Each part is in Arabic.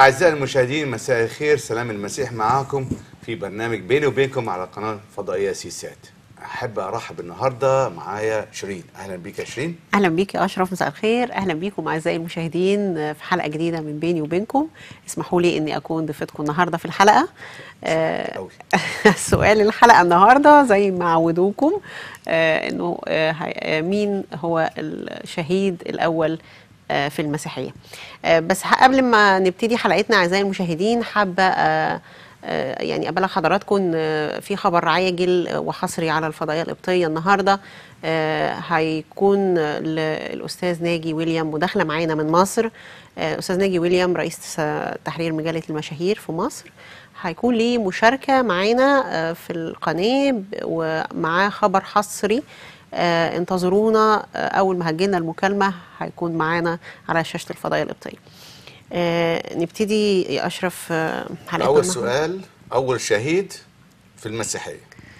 أعزائي المشاهدين، مساء الخير، سلام المسيح معاكم في برنامج بيني وبينكم على القناة الفضائية سيسات. أحب أرحب النهاردة معايا شيرين. أهلا بيك يا شيرين. اهلا بيك يا اشرف، مساء الخير. اهلا بيكم اعزائي المشاهدين في حلقه جديده من بيني وبينكم. اسمحوا لي اني اكون ضيفتكم النهارده في الحلقه. سؤال الحلقه النهارده زي ما عودوكم انه مين هو الشهيد الاول في المسيحيه. بس قبل ما نبتدي حلقتنا اعزائي المشاهدين، حابه يعني أبلغ حضراتكم إن في خبر عاجل وحصري على الفضائية القبطية النهاردة. هيكون الأستاذ ناجي ويليام مداخلة معانا من مصر. أستاذ ناجي ويليام رئيس تحرير مجلة المشاهير في مصر هيكون ليه مشاركة معانا في القناة ومعاه خبر حصري. انتظرونا أول ما هتجيلنا المكالمة هيكون معانا على شاشة الفضائية القبطية. نبتدي يا أشرف حلقتنا. أول سؤال، أول شهيد في المسيحية.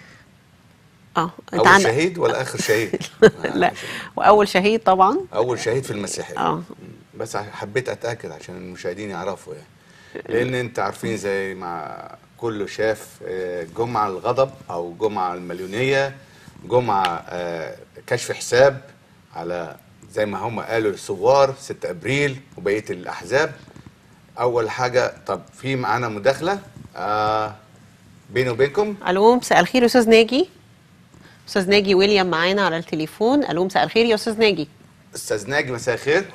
انت أول شهيد ولا آخر شهيد؟ لا، وأول شهيد طبعا. أول شهيد في المسيحية. بس حبيت أتأكد عشان المشاهدين يعرفوا يعني. لأن أنت عارفين زي ما كله شاف جمعة الغضب أو جمعة المليونية، جمعة كشف حساب على زي ما هم قالوا الثوار 6 أبريل وبقية الأحزاب. أول حاجة، طب في معانا مداخلة بيني وبينكم. ألو، مساء الخير يا أستاذ ناجي. أستاذ ناجي ويليام معانا على التليفون. ألو، مساء الخير يا أستاذ ناجي. أستاذ ناجي مساء الخير.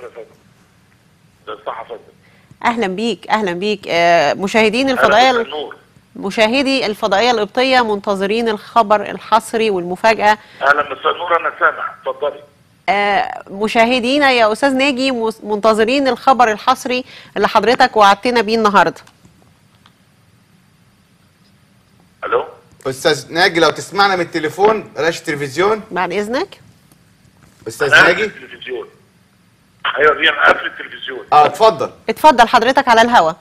أهلا بيك أهلا بيك. مشاهدين الفضائية، مشاهدي الفضائية القبطية منتظرين الخبر الحصري والمفاجأة. أهلا مساء النور، أنا سامع، اتفضلي. مشاهدينا يا أستاذ ناجي منتظرين الخبر الحصري اللي حضرتك وعدتنا بيه النهارده. ألو أستاذ ناجي، لو تسمعنا من التليفون بلاش التلفزيون بعد إذنك. أستاذ ناجي. التلفزيون. أيوه دي أنا قافل التلفزيون. اتفضل. اتفضل حضرتك على الهوا.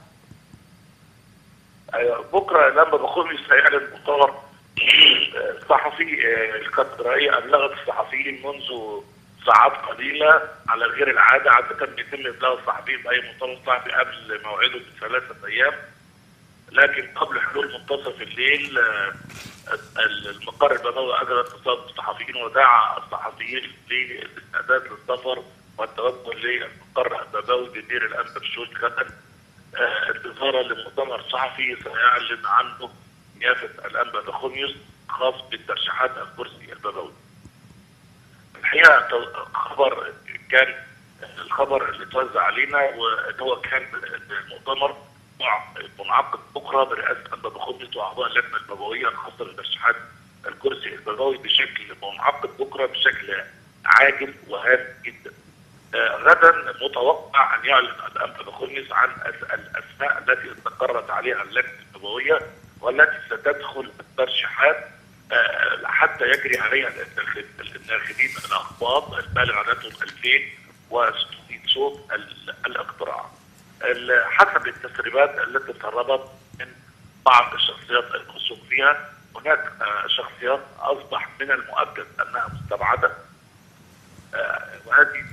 أيوه، بكرة لما بخمس هيعلن مؤتمر الصحفي. الكاتدرائية أبلغت الصحفيين منذ ساعات قليلة على غير العادة. عادة بيتم إبلاغ الصحفيين بأي مؤتمر صحفي قبل موعده ب3 أيام، لكن قبل حلول منتصف الليل المقر البابوي أجرى اتصال بالصحفيين ودعا الصحفيين للاستعداد للسفر والتوجه للمقر البابوي بدير الأنبا بشوي غدا انتظارا لمؤتمر صحفي سيعلن عنه نيافة الأنبا بخوميوس خاص بالترشيحات الكرسي البابوي. الحقيقة الخبر اللي توزع علينا وهو كان المؤتمر منعقد بكره برئاسه الانبا بخوميوس واعضاء اللجنه البابويه الخاصه بترشيحات الكرسي البابوي بشكل منعقد بكره بشكل عاجل وهام جدا. غدا متوقع ان يعلن الانبا بخوميوس عن الاسماء التي استقرت عليها اللجنه البابويه والتي ستدخل الترشيحات حتى يجري عليها الناخبين الاقباط البالغ عددهم 2600 صوت الاقتراع. حسب التسريبات التي تسربت من بعض الشخصيات الموثوق فيها، هناك شخصيات اصبح من المؤكد انها مستبعده، وهذه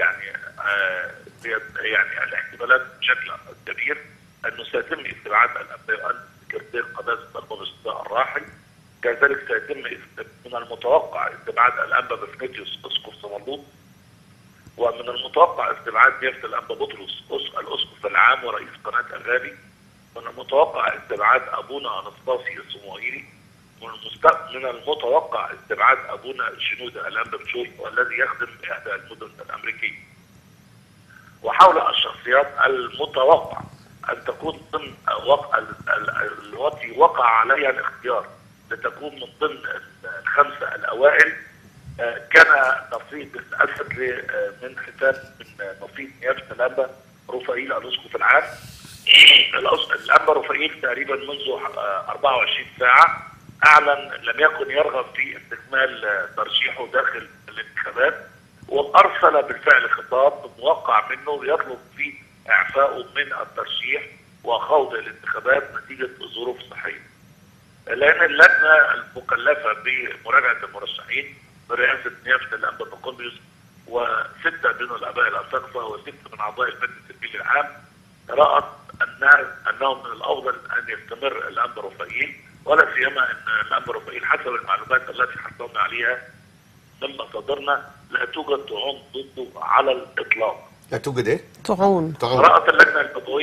يعني الاحتمالات بشكل كبير انه سيتم استبعاد سكرتير قداسه البابا الشهداء الراحل. كذلك سيتم من المتوقع استبعاد الانبا بفنيتيوس اسقف صمالوط، ومن المتوقع استبعاد نيافة الأنبا بطرس الأسقف العام ورئيس قناة أغاني. من المتوقع استبعاد أبونا أناستاسي الصموئيلي. من المتوقع استبعاد أبونا شنودة الأنبا بشوي والذي يخدم بإحدى المدن الأمريكية. وحول الشخصيات المتوقع أن تكون ضمن التي وقع عليها الاختيار لتكون من ضمن ال5 الأوائل، كان نصيب الأسد من نصيب نيافة الأنبا رفائيل الأسقف العام. الأنبا رفائيل تقريبا منذ 24 ساعة أعلن لم يكن يرغب في استكمال ترشيحه داخل الانتخابات، وأرسل بالفعل خطاب موقع منه يطلب فيه إعفائه من الترشيح وخوض الانتخابات نتيجة ظروف صحية. لأن اللجنة المكلفة بمراجعة المرشحين برئاسة نيافة الأنبا بخوميوس و6 من الآباء الأساقفة و6 من أعضاء المجلس البيلي العام رأت انه من الافضل ان يستمر الانبا رفائيل، ولا سيما ان الانبا رفائيل حسب المعلومات التي حصلنا عليها من مصادرنا لا توجد طعون ضده على الاطلاق. لا توجد ايه؟ طعون. فرأت اللجنه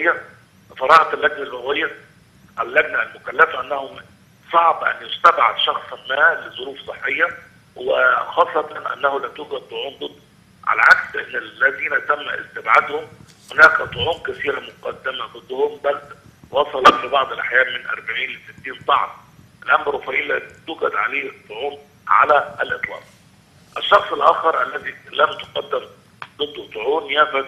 البابويه اللجنه المكلفه انه صعب ان يستبعد شخصا ما لظروف صحيه، وخاصه انه لا توجد طعون ضده، على عكس ان الذين تم استبعادهم هناك طعون كثيره مقدمه ضدهم، بل وصلت في بعض الاحيان من 40 ل 60 طعن. الانبا رفائيل لا توجد عليه طعون على الاطلاق. الشخص الاخر الذي لم تقدم ضده طعون يافت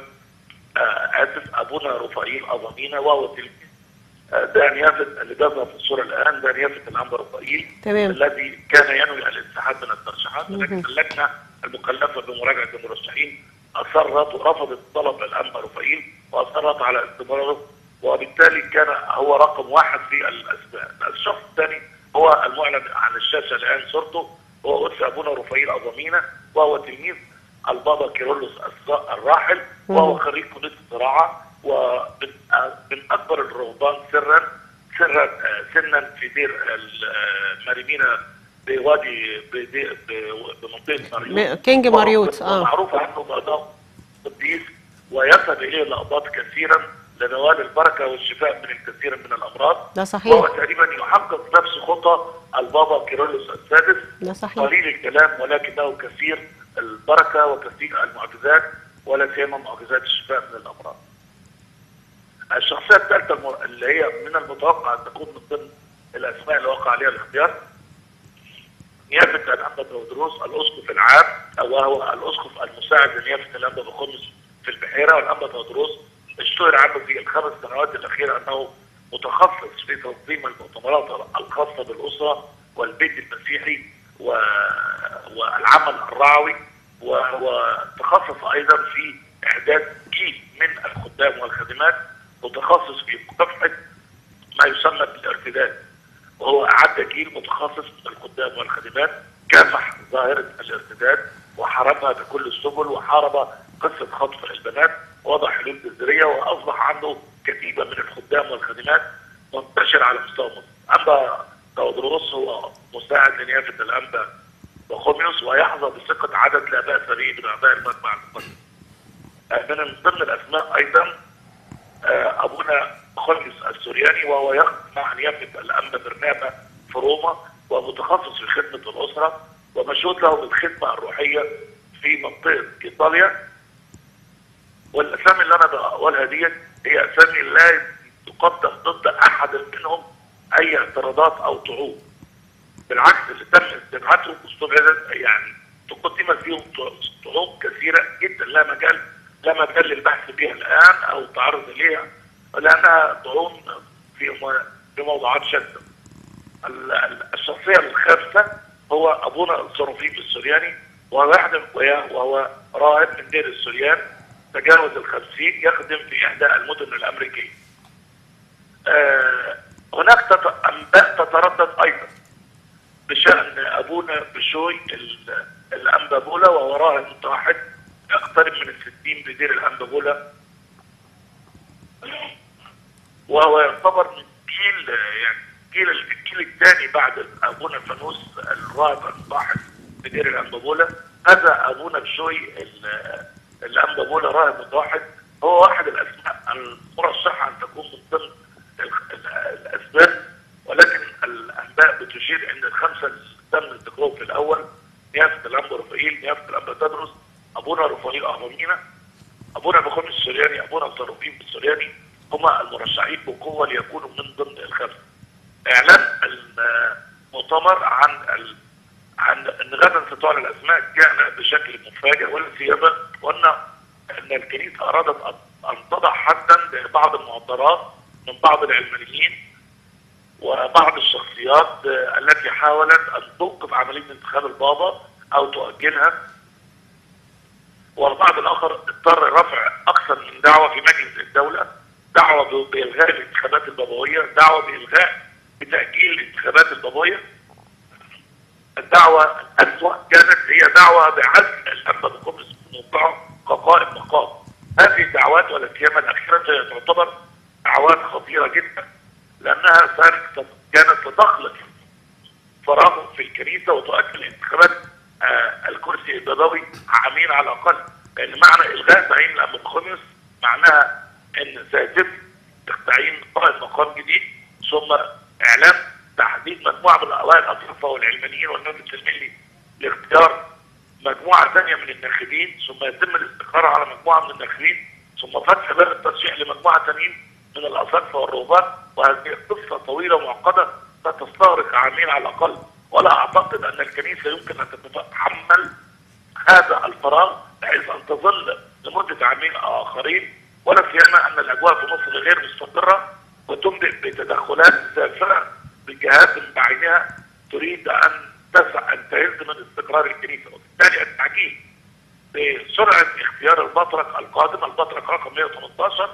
ابونا رفائيل اظامينا، وهو تلميذ ده نيافت اللي جابها في الصوره الان، ده نيافت الانبا رفائيل الذي كان ينوي الانسحاب من الترشيحات، لكن اللجنه المكلفه بمراجعه المرشحين اصرت ورفضت طلب الانبا رفائيل واصرت على استمراره، وبالتالي كان هو رقم واحد في الاسماء. الشخص الثاني هو المعلن عن الشاشه الان صورته، هو قدس ابونا رفائيل اظامينا، وهو تلميذ البابا كيرلس الراحل، وهو خريج كليه الزراعه، ومن اكبر الرهبان سنا في دير الماريمينا بوادي بمنطقه مريوط، كينج مريوط. معروف عنه بأداء قديس، ويذهب اليه الاقباط كثيرا لنوال البركه والشفاء من الكثير من الامراض. ده صحيح. وهو تقريبا يحقق نفس خطى البابا كيرلس السادس. ده صحيح. قليل الكلام ولكنه كثير البركه وكثير المعجزات، ولا سيما معجزات الشفاء من الامراض. الشخصيه الثالثه اللي هي من المتوقع ان تكون من ضمن الاسماء اللي وقع عليها الاختيار نيافه الانبا تودروس الاسقف العام، وهو الاسقف المساعد لنيافه الانبا بخمس في البحيره. والانبا تودروس اشتهر عنه في الخمس سنوات الاخيره انه متخصص في تنظيم المؤتمرات الخاصه بالاسره والبيت المسيحي والعمل الرعوي، وتخصص ايضا في اعداد جيل من الخدام والخادمات، متخصص في مكافحه ما يسمى بالارتداد، وهو اعد جيل متخصص من الخدام والخادمات كافح ظاهره الارتداد وحاربها بكل السبل، وحارب قصه خطف البنات، ووضع حلول جذريه، واصبح عنده كتيبه من الخدام والخادمات منتشر على مستوى مصر. انبا تودروس هو مساعد لنيافه الانبا بخوميوس، ويحظى بثقه عدد لا باس به من اعضاء المجمع المقدس. من ضمن الاسماء ايضا ابونا خليس السورياني، وهو يخدم مع نيافه الانبا برنابا في روما، ومتخصص في خدمه الاسره، ومشهود له بالخدمه الروحيه في منطقه ايطاليا. والاسامي اللي انا بقولها ديت هي اسامي لا تقدم ضد احد منهم اي اعتراضات او طعون، بالعكس اللي تم استبعادهم واستبعدت يعني تقدمت فيهم طعون كثيره جدا لا مجال للبحث بها الان او التعرض اليها، لانها طعون في موضوعات شتى. الشخصيه الخامسه هو ابونا الصروفيم السورياني، وهو راهب من دير السوريان، تجاوز ال50، يخدم في احدى المدن الامريكيه. هناك انباء تتردد ايضا بشان ابونا بشوي الانبا بولا، وهو راهب متوحد يقترب من ال60 بدير الانبا بولا، وهو يعتبر من الجيل الثاني بعد ابونا فانوس الراهب المتوحد بدير الانبا بولا. هذا ابونا بشوي الانبا بولا راهب متوحد، هو واحد الاسماء المرشحه ان تكون من ضمن الاسباب، ولكن الانباء بتشير ان الخمسه اللي تم ذكرهم في الاول نيافه الانبا رفائيل، نيافه الانبا تدرس، ابونا رفائيل اهرامينا، ابونا بخوميوس السورياني، ابونا الصروفيم السورياني، هما المرشحين بقوه ليكونوا من ضمن الخمسه. اعلان المؤتمر عن ان غدا ستعلن الاسماء كان بشكل مفاجئ، ولا سيما وان الكنيسه ارادت ان تضع حدا لبعض المعطرات من بعض العلمانيين وبعض الشخصيات التي حاولت ان توقف عمليه انتخاب البابا او تؤجلها، والبعض الاخر اضطر رفع اكثر من دعوه في مجلس الدوله، دعوه بالغاء الانتخابات البابويه، دعوه بتاجيل الانتخابات البابويه. الدعوه الاسوأ كانت هي دعوه بعزل الانبا بخمس من موقعه كقائم مقام. هذه الدعوات ولا سيما الاخيره تعتبر اعوان خطيره جدا، لانها كانت ستخلق فراغ في الكنيسه وتؤجل انتخابات الكرسي البابوي عامين على الاقل، لان معنى الغاء تعيين الانبا بخوميوس معناها ان سيتم تعيين قائد مقام جديد، ثم اعلان تحديد مجموعه من الاوائل الاطرافه والعلمانيين والمجلس الملي لاختيار مجموعه ثانيه من الناخبين، ثم يتم الاستقرار على مجموعه من الناخبين، ثم فتح باب الترشيح لمجموعه ثانيين من الاساقفه والرهبان، وهذه قصه طويله معقده ستستغرق عامين على الاقل، ولا اعتقد ان الكنيسه يمكن ان تتحمل هذا الفراغ بحيث ان تظل لمده عامين اخرين، ولا سيما ان الاجواء في مصر غير مستقره وتمضي بتدخلات سافره بالجهات بعينها تريد ان تسعى ان تهز من استقرار الكنيسه، وبالتالي التعجيل بسرعه اختيار البطرك القادم، البطرك رقم 118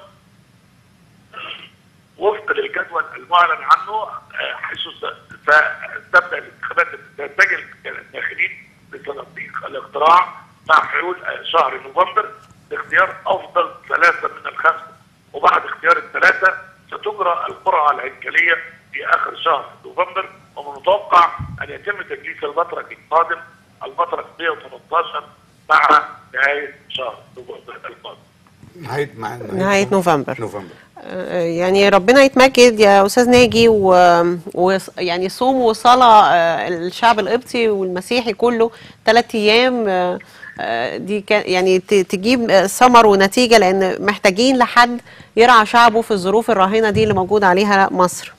وفق للجدول المعلن عنه، حيث ستبدا الانتخابات تتجه الداخلين لصناديق الاقتراع مع حلول شهر نوفمبر لاختيار افضل 3 من الخمسه، وبعد اختيار الثلاثه ستجرى القرعه الهيكليه في اخر شهر نوفمبر، ومن المتوقع ان يتم تجليس البطرك القادم البطرك 118 مع نهايه شهر نوفمبر القادم. نهاية نوفمبر. يعني ربنا يتمجد يا أستاذ ناجي، ويعني صوم وصلاة الشعب القبطي والمسيحي كله 3 أيام دي يعني تجيب ثمر ونتيجة، لأن محتاجين لحد يرعى شعبه في الظروف الراهنة دي اللي موجود عليها مصر.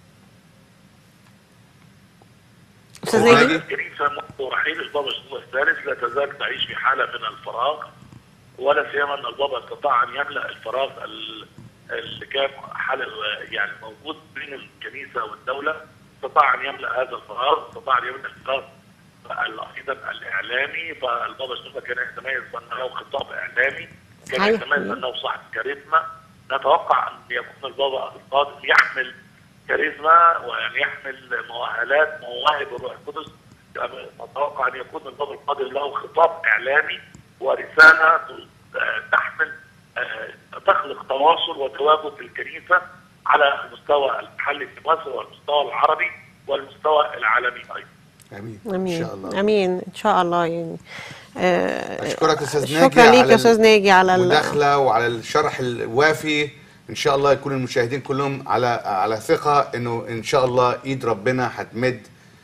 أستاذ ناجي، الكنيسة منذ رحيل البابا شنودة الثالث لا تزال تعيش في حالة من الفراغ، ولا سيما ان البابا استطاع ان يملا الفراغ اللي كان يعني موجود بين الكنيسه والدوله، استطاع ان يملا هذا الفراغ، استطاع ان يملا الفراغ ايضا الاعلامي، فالبابا شنودة كان يتميز بانه خطاب اعلامي، كان يتميز بانه صاحب كاريزما، نتوقع ان يكون البابا القادم يحمل كاريزما وان يحمل مواهب الروح القدس، نتوقع ان يكون البابا القادم له خطاب اعلامي ورسالة تحمل تخلق تواصل وتواجد في الكنيسة على المستوى المحلي في مصر والمستوى العربي والمستوى العالمي أيضا. امين. امين ان شاء الله. امين ان شاء الله. يعني اشكرك استاذ ناجي، شكرا ليك يا استاذ ناجي على المداخله وعلى الشرح الوافي. ان شاء الله يكون المشاهدين كلهم على ثقه انه ان شاء الله ايد ربنا هتمد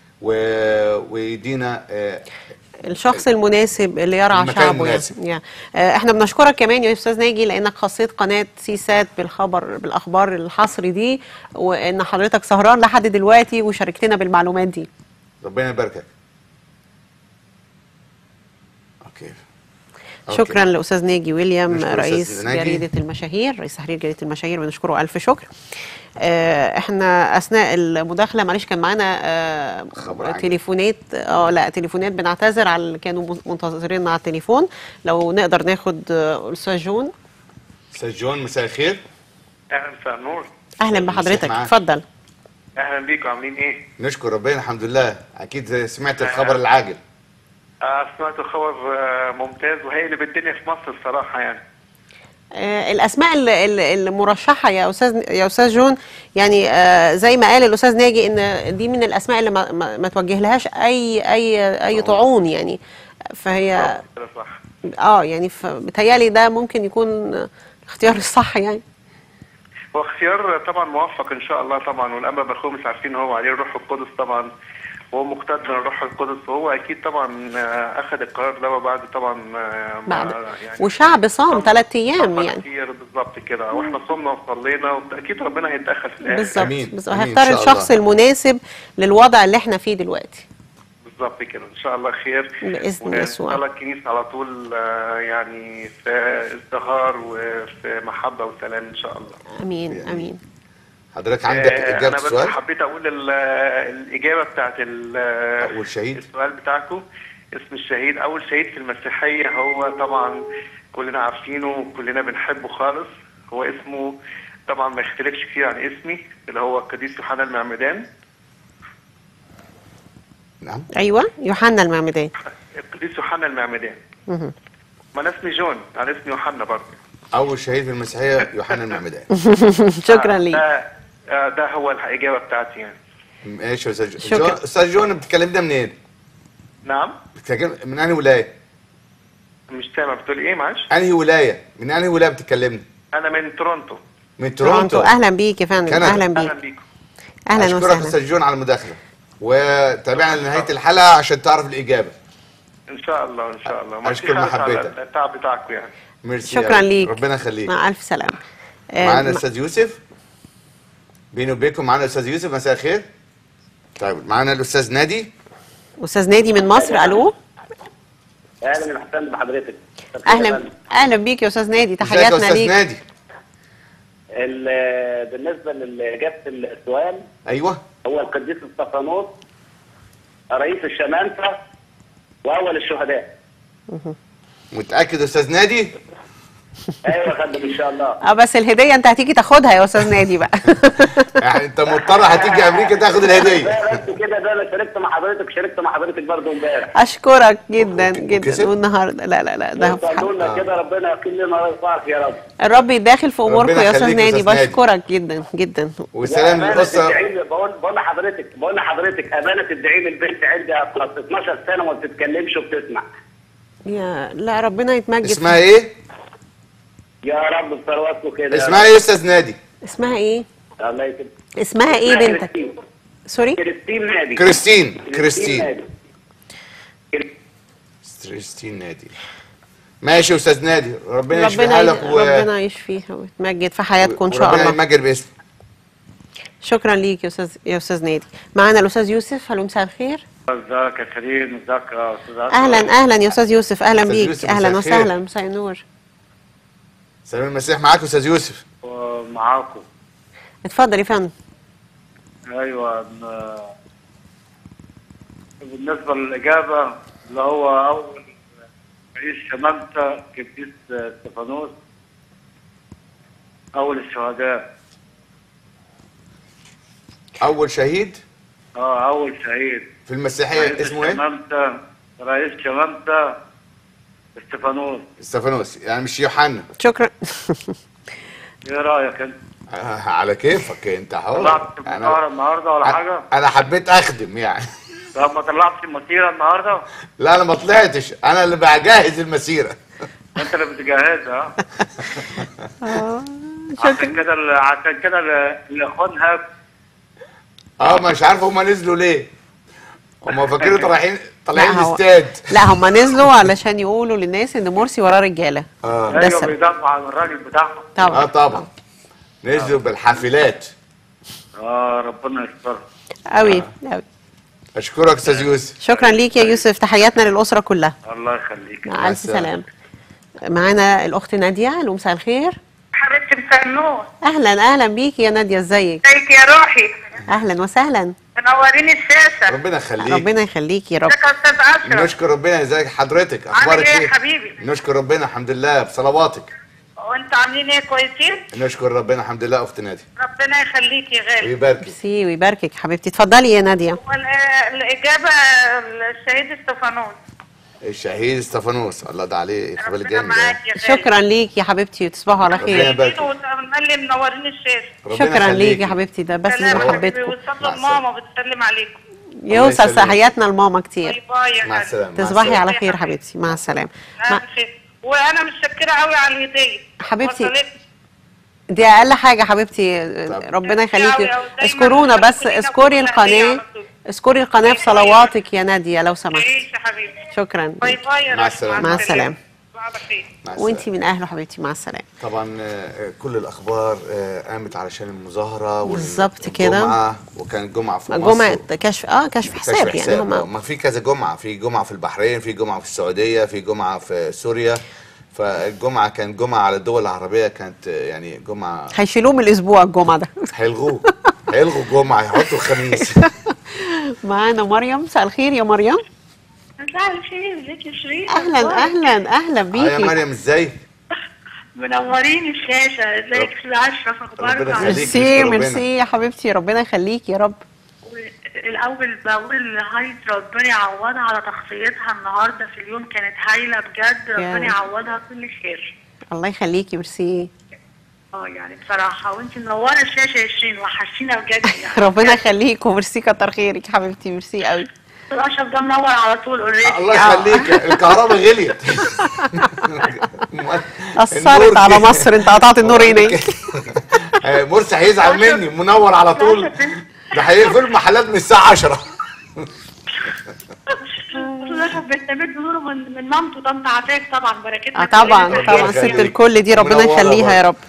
ويدينا الشخص المناسب اللي يرعى شعبه. يعني احنا بنشكرك كمان يا استاذ ناجي لانك خصيت قناه سيسات بالاخبار الحصري دي، وان حضرتك سهران لحد دلوقتي وشاركتنا بالمعلومات دي. ربنا يباركك. اوكي. شكرا لاستاذ ناجي ويليام رئيس جريده المشاهير، رئيس تحرير جريده المشاهير، بنشكره الف شكر. احنا اثناء المداخله معلش كان معانا تليفونات، لا تليفونات، بنعتذر على اللي كانوا منتظرين على التليفون. لو نقدر ناخد استاذ جون. استاذ جون مساء الخير. اهلا مساء النور. اهلا بحضرتك، اتفضل. اهلا بيكم، عاملين ايه؟ نشكر ربنا الحمد لله. اكيد سمعت الخبر العاجل. سمعت الخبر ممتاز وهيقلب الدنيا في مصر الصراحه. يعني الاسماء المرشحه يا استاذ جون، يعني زي ما قال الاستاذ ناجي ان دي من الاسماء اللي ما توجه لهاش اي طعون، يعني فهي صح. يعني بتهيالي ده ممكن يكون اختيار الصح. يعني هو اختيار طبعا موفق ان شاء الله طبعا، والانبا بخوميوس عارفين هو عليه الروح القدس طبعا، وهو مقتدر من الروح القدس، وهو اكيد طبعا اخذ القرار ده بعد طبعا بعد يعني وشعب صام 3 ايام يعني كتير بالظبط كده، واحنا صمنا وصلينا، واكيد ربنا هيتدخل في الاخر. بالظبط. هيختار الشخص المناسب للوضع اللي احنا فيه دلوقتي. بالظبط كده، ان شاء الله خير باذن يسوع. وان شاء الله الكنيسه على طول يعني في ازدهار وفي محبه وسلام ان شاء الله. امين امين. حضرتك عندك اجابه السؤال؟ انا بس حبيت اقول الاجابه بتاعت اول شهيد السؤال بتاعكم. اسم الشهيد، اول شهيد في المسيحيه هو طبعا كلنا عارفينه وكلنا بنحبه خالص، هو اسمه طبعا ما يختلفش كتير عن اسمي، اللي هو القديس يوحنا المعمدان. نعم ايوه يوحنا المعمدان، القديس يوحنا المعمدان. ما انا اسمي جون، انا اسمي يوحنا برضه. اول شهيد في المسيحيه يوحنا المعمدان. شكرا ليك. ده هو الإجابة بتاعتي يعني. ماشي يا استاذ شكرا. استاذ جون، بتكلمنا منين؟ نعم؟ من انهي ولايه؟ مش سامع بتقول إيه معلش؟ انهي ولايه؟ من انهي ولايه بتكلمنا؟ أنا من تورونتو. من تورونتو. اهلا بيك يا فندم. كندا. اهلا أهلا بيك. بيكم. اهلا اشكرك وسهلا. استاذ جون على المداخله، وتابعنا لنهايه الحلقه عشان تعرف الاجابه. إن شاء الله إن شاء الله. أشكر محبتك. التعب بتاعكم يعني. ميرسي شكرا أوي. ليك. ربنا يخليك. مع الف سلامه. معانا الاستاذ يوسف. بيني وبينكم معانا الاستاذ يوسف، مساء الخير. طيب معانا الاستاذ نادي. استاذ نادي من مصر. الو. اهلا وسهلا بحضرتك. اهلا بيك يا استاذ نادي، ازيك يا تحياتنا استاذ ليك. نادي؟ بالنسبه لاجابه السؤال، ايوه. هو القديس استفانوس رئيس الشمامسه واول الشهداء. متاكد يا استاذ نادي؟ ايوه يا فندم ان شاء الله. بس الهديه انت هتيجي تاخدها يا استاذ نادي بقى. يعني انت مضطر هتيجي امريكا تاخد الهديه. بس كده، ده انا شاركت مع حضرتك برضه امبارح. اشكرك جدا كسبت؟ جدا. والنهارده لا ده في قالوا لنا كده ربنا يقيم لنا رزقك يا رب. الرب يداخل في اموركم ربنا يا استاذ يخليك يا نادي. أستاذ نادي. بشكرك جدا جدا. وسلام أمانة للاسره. تدعي لي، بقول لحضرتك امانه تدعي لي، البنت عندها 12 سنه وما بتتكلمش وبتسمع. لا ربنا يتمجد. اسمها ايه؟ يا رب بثرواتكم كده. اسمها ايه يا استاذ نادي؟ اسمها ايه؟ الله يكرمك. اسمها ايه بنتك؟ كريستين. سوري؟ كريستين نادي. كريستين نادي. كريستين نادي. ماشي يا استاذ نادي، ربنا يشفيها لك ربنا يشفيها ويتمجد في حياتكم ان شاء وربنا الله. يمجد باسمه. شكرا ليك يا استاذ نادي. معانا الاستاذ يوسف. الو مساء الخير. ازيك يا كريم؟ ازيك يا استاذ عاصم؟ اهلا يا استاذ يوسف. اهلا أستاذ بيك. يوسف، اهلا مساء الخير. وسهلا. مساء النور. سلام المسيح معاك يا استاذ يوسف. معاكم. اتفضل يا فندم. ايوه. بالنسبه للاجابه اللي هو اول رئيس شمامسه قديس استفانوس اول الشهداء. اول شهيد اول شهيد في المسيحيه اسمه ايه؟ رئيس شمامسه استفانوس. استفانوس، يعني مش يوحنا. شكرا. ايه رايك انت؟ على كيفك انت حر. طلعت مسيره النهارده ولا حاجه؟ انا حبيت اخدم يعني. طب ما طلعتش مسيره النهارده؟ لا انا ما طلعتش، انا اللي بجهز المسيره. انت اللي بتجهزها. عشان كده الاخوان مش عارف هم نزلوا ليه. هم فاكرين طالعين لا، الاستاد. لا هم نزلوا علشان يقولوا للناس ان مرسي وراه رجاله. ده ايوه السبب. بيدافعوا عن الراجل بتاعهم. طبعا. طبعا نزلوا بالحافلات. ربنا يستر. قوي. اشكرك استاذ يوسف. شكرا ليك يا يوسف، تحياتنا للاسره كلها. الله يخليك. مع الف سلامه. معانا الاخت ناديه. الو مساء الخير. حبيبتي مساء النور. اهلا بيكي يا ناديه. ازيك؟ ازيك يا روحي؟ اهلا وسهلا. منورين الشاشه. ربنا يخليك. ربنا يخليك يا رب. ازيك يا استاذ اشرف؟ نشكر ربنا. ازيك حضرتك؟ عامل اخبارك ايه ايه يا حبيبي؟ نشكر ربنا الحمد لله بصلواتك. وانتوا عاملين ايه؟ كويسين؟ نشكر ربنا الحمد لله. اخت نادي ربنا يخليك يا غالي ويبارك. ميرسي ويباركك حبيبتي. اتفضلي يا ناديه. الاجابه الشهيد استفانوس. الشهيد استفانوس. الله ده عليه اقبال ربنا جامد. معاك يا غالي. شكرا ليك يا حبيبتي وتصبحوا على ربنا خير. يبارك. وتملي منورين الشاشه. شكرا ليك يا حبيبتي. ده بس سلام يا حبيبي، محبتكم. وصلوا لماما بتسلم عليكم. يوصل يسلمك. تحياتنا لماما كتير. باي باي يا مع غالي. السلامه. مع تصبحي السلامة. على خير حبيبتي. مع السلامه. خير. وانا متشكره قوي على الهديه حبيبتي. وصلتني. دي اقل حاجه حبيبتي. طب. ربنا يخليكي. دايماً اذكرونا بس. مشكورين اذكري على القناه. طول. اذكري القناه في صلواتك يا ناديه لو سمحت. عيش يا حبيبي. شكرا. باي باي يا مع روحي. السلامة. مع السلامة. على خير. مع السلامة. وانتي من اهله حبيبتي. مع السلامه. طبعا كل الاخبار قامت علشان المظاهره بالظبط كده. والجمعه، وكان جمعه في مصر. جمعه كشف حساب يعني هم. ما في كذا جمعه، في جمعه في البحرين، في جمعه في السعوديه، في جمعه في سوريا. فالجمعه كان جمعه على الدول العربيه، كانت يعني جمعه هيشيلوه من الاسبوع الجمعه ده. هيلغوا الجمعه، هيحطوا الخميس. معانا مريم. مساء الخير يا مريم. مساء الخير. ازيك يا شيرين؟ اهلا يا بيكي. مريم ازاي؟ منورين الشاشه. ازيك يا اشرف؟ ربنا اخبارك؟ يخليك. ميرسي نشكر ربنا. ميرسي يا حبيبتي. ربنا يخليك يا رب. الاول بقول هايد ربنا يعوضها على تخطيتها النهارده في اليوم، كانت هايله بجد. ربنا يعوضها كل خير. الله يخليكي، ميرسي. يعني بصراحه وانت منوره الشاشه يا شيرين، وحشينا بجد يعني. ربنا يخليك وميرسي، كتر خيرك حبيبتي، ميرسي قوي. الاشرف ده منور على طول اوريدي. الله يخليك، الكهرباء غليت. اثرت على مصر، انت قطعت النور هناك. مرسي هيزعل مني، منور على طول. ده هيقفل المحلات من الساعه 10. الاشرف بيستمد نوره من مامته طنط عفاف طبعا، بركتنا. طبعا طبعا، ست الكل دي ربنا يخليها يا رب.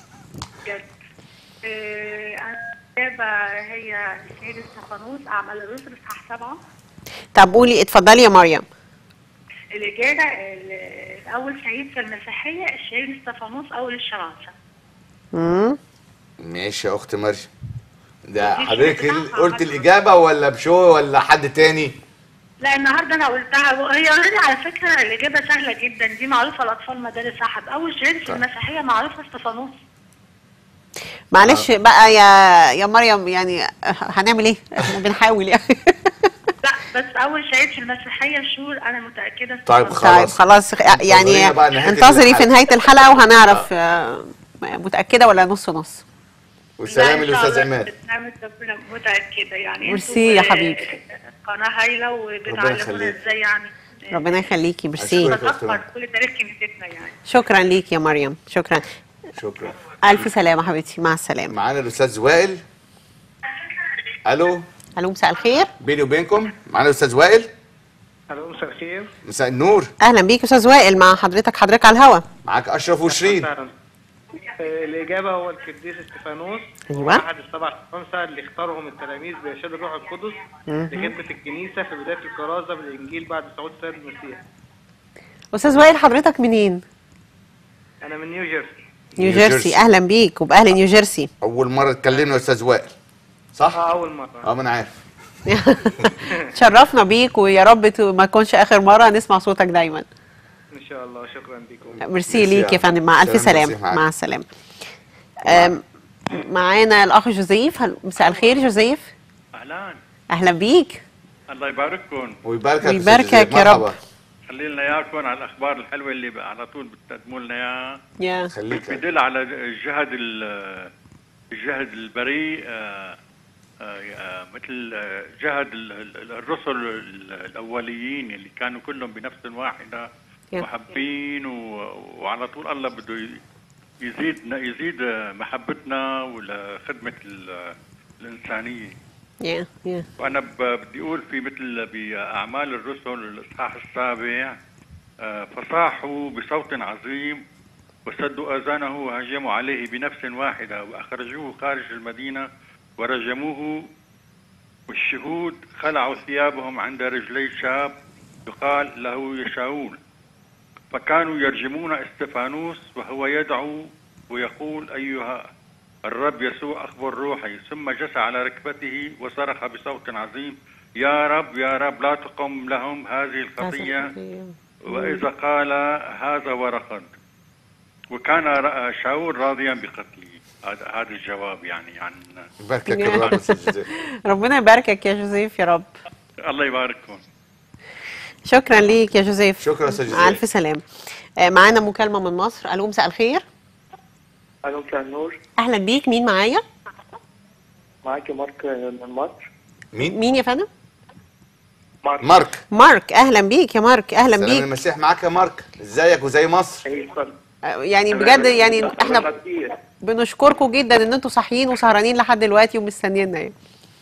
الإجابة هي الشهيد استفانوس، أعمال الرسل إصحاح 7. طب قولي، اتفضلي يا مريم. الإجابة الأول شهيد في المسيحية الشهيد استفانوس أول الشمامسة. ماشي يا أخت مريم. ده حضرتك قلت الإجابة ولا بشو ولا حد تاني؟ لا النهارده أنا قلتها، هي اوريدي على فكرة الإجابة سهلة جدا، دي معروفة لأطفال مدارس أحد. أول شهيد في المسيحية معروفة استفانوس. معلش بقى يا مريم، يعني هنعمل ايه؟ احنا بنحاول يعني. لا بس اول شهيد في المسيحيه شهور انا متاكده. طيب خلاص يعني انتظري في نهايه الحلقه وهنعرف متاكده ولا نص نص. والسلام للاستاذ عماد. متاكده يعني. ميرسي يا حبيبي. قناه هايله وبتعلمونا ازاي يعني. ربنا يخليكي، ميرسي. بتذكر كل تاريخ كنيستنا يعني. شكرا ليك يا مريم، شكرا. شكرا. الف سلامه حبيبتي، مع السلامه. معانا الاستاذ وائل. الو. الو، مساء الخير. بيني وبينكم معانا الاستاذ وائل. الو، مساء الخير. مساء النور. اهلا بيك استاذ وائل، مع حضرتك على الهوا. معاك اشرف وشيرين. الاجابه هو القديس استفانوس. ايوه. احد السبع خمسه اللي اختارهم التلاميذ بارشاد الروح القدس لخدمه الكنيسه في بدايه الكرازه بالانجيل بعد صعود السيد المسيح. استاذ وائل حضرتك منين؟ انا من نيوجيرسي. نيوجيرسي، اهلا بيك وباهل نيوجيرسي. اول مره اتكلمنا يا استاذ وائل صح؟ اول مره. ما انا عارف. تشرفنا بيك، ويا رب ما تكونش اخر مره نسمع صوتك دايما ان شاء الله. شكرا بكم. ميرسي ليك يا فندم، مع الف سلامه. مع السلامه. معانا الاخ جوزيف. مساء الخير جوزيف. اهلا بيك. الله يبارككم ويباركك يا رب. خلي لنا اياكم على الاخبار الحلوه اللي على طول بتقدموا لنا اياها. خليك. بدل على الجهد البريء، مثل جهد الرسل الاوليين اللي كانوا كلهم بنفس واحده محبين، وعلى طول الله بده يزيد محبتنا ولخدمه الانسانيه. وانا بدي اقول في مثل باعمال الرسل الاصحاح 7 فصاحوا بصوت عظيم وسدوا اذانه وهجموا عليه بنفس واحده واخرجوه خارج المدينه ورجموه، والشهود خلعوا ثيابهم عند رجلي شاب يقال له يشاول، فكانوا يرجمون استفانوس وهو يدعو ويقول أيها الرب يسوع أخبر روحي، ثم جثى على ركبته وصرخ بصوت عظيم يا رب يا رب لا تقم لهم هذه الخطية، وإذا قال هذا ورقد، وكان شاول راضيا بقتله. هذا الجواب يعني عن يباركك الرب يا جوزيف. ربنا يباركك يا جوزيف يا رب. الله يبارككم. شكرا ليك يا جوزيف. شكرا استاذ جوزيف. مع الف سلامه. معانا مكالمه من مصر. الو، مساء الخير. الو، مساء النور. اهلا بيك، مين معايا؟ معاكي مارك من مصر. مين يا فندم؟ مارك. اهلا بيك يا مارك، اهلا بيك. سلام المسيح معاك يا مارك، ازيك وزي مصر؟ يعني بجد يعني احنا بنشكركم جدا ان انتوا صاحيين وسهرانين لحد دلوقتي ومستنيينا يعني.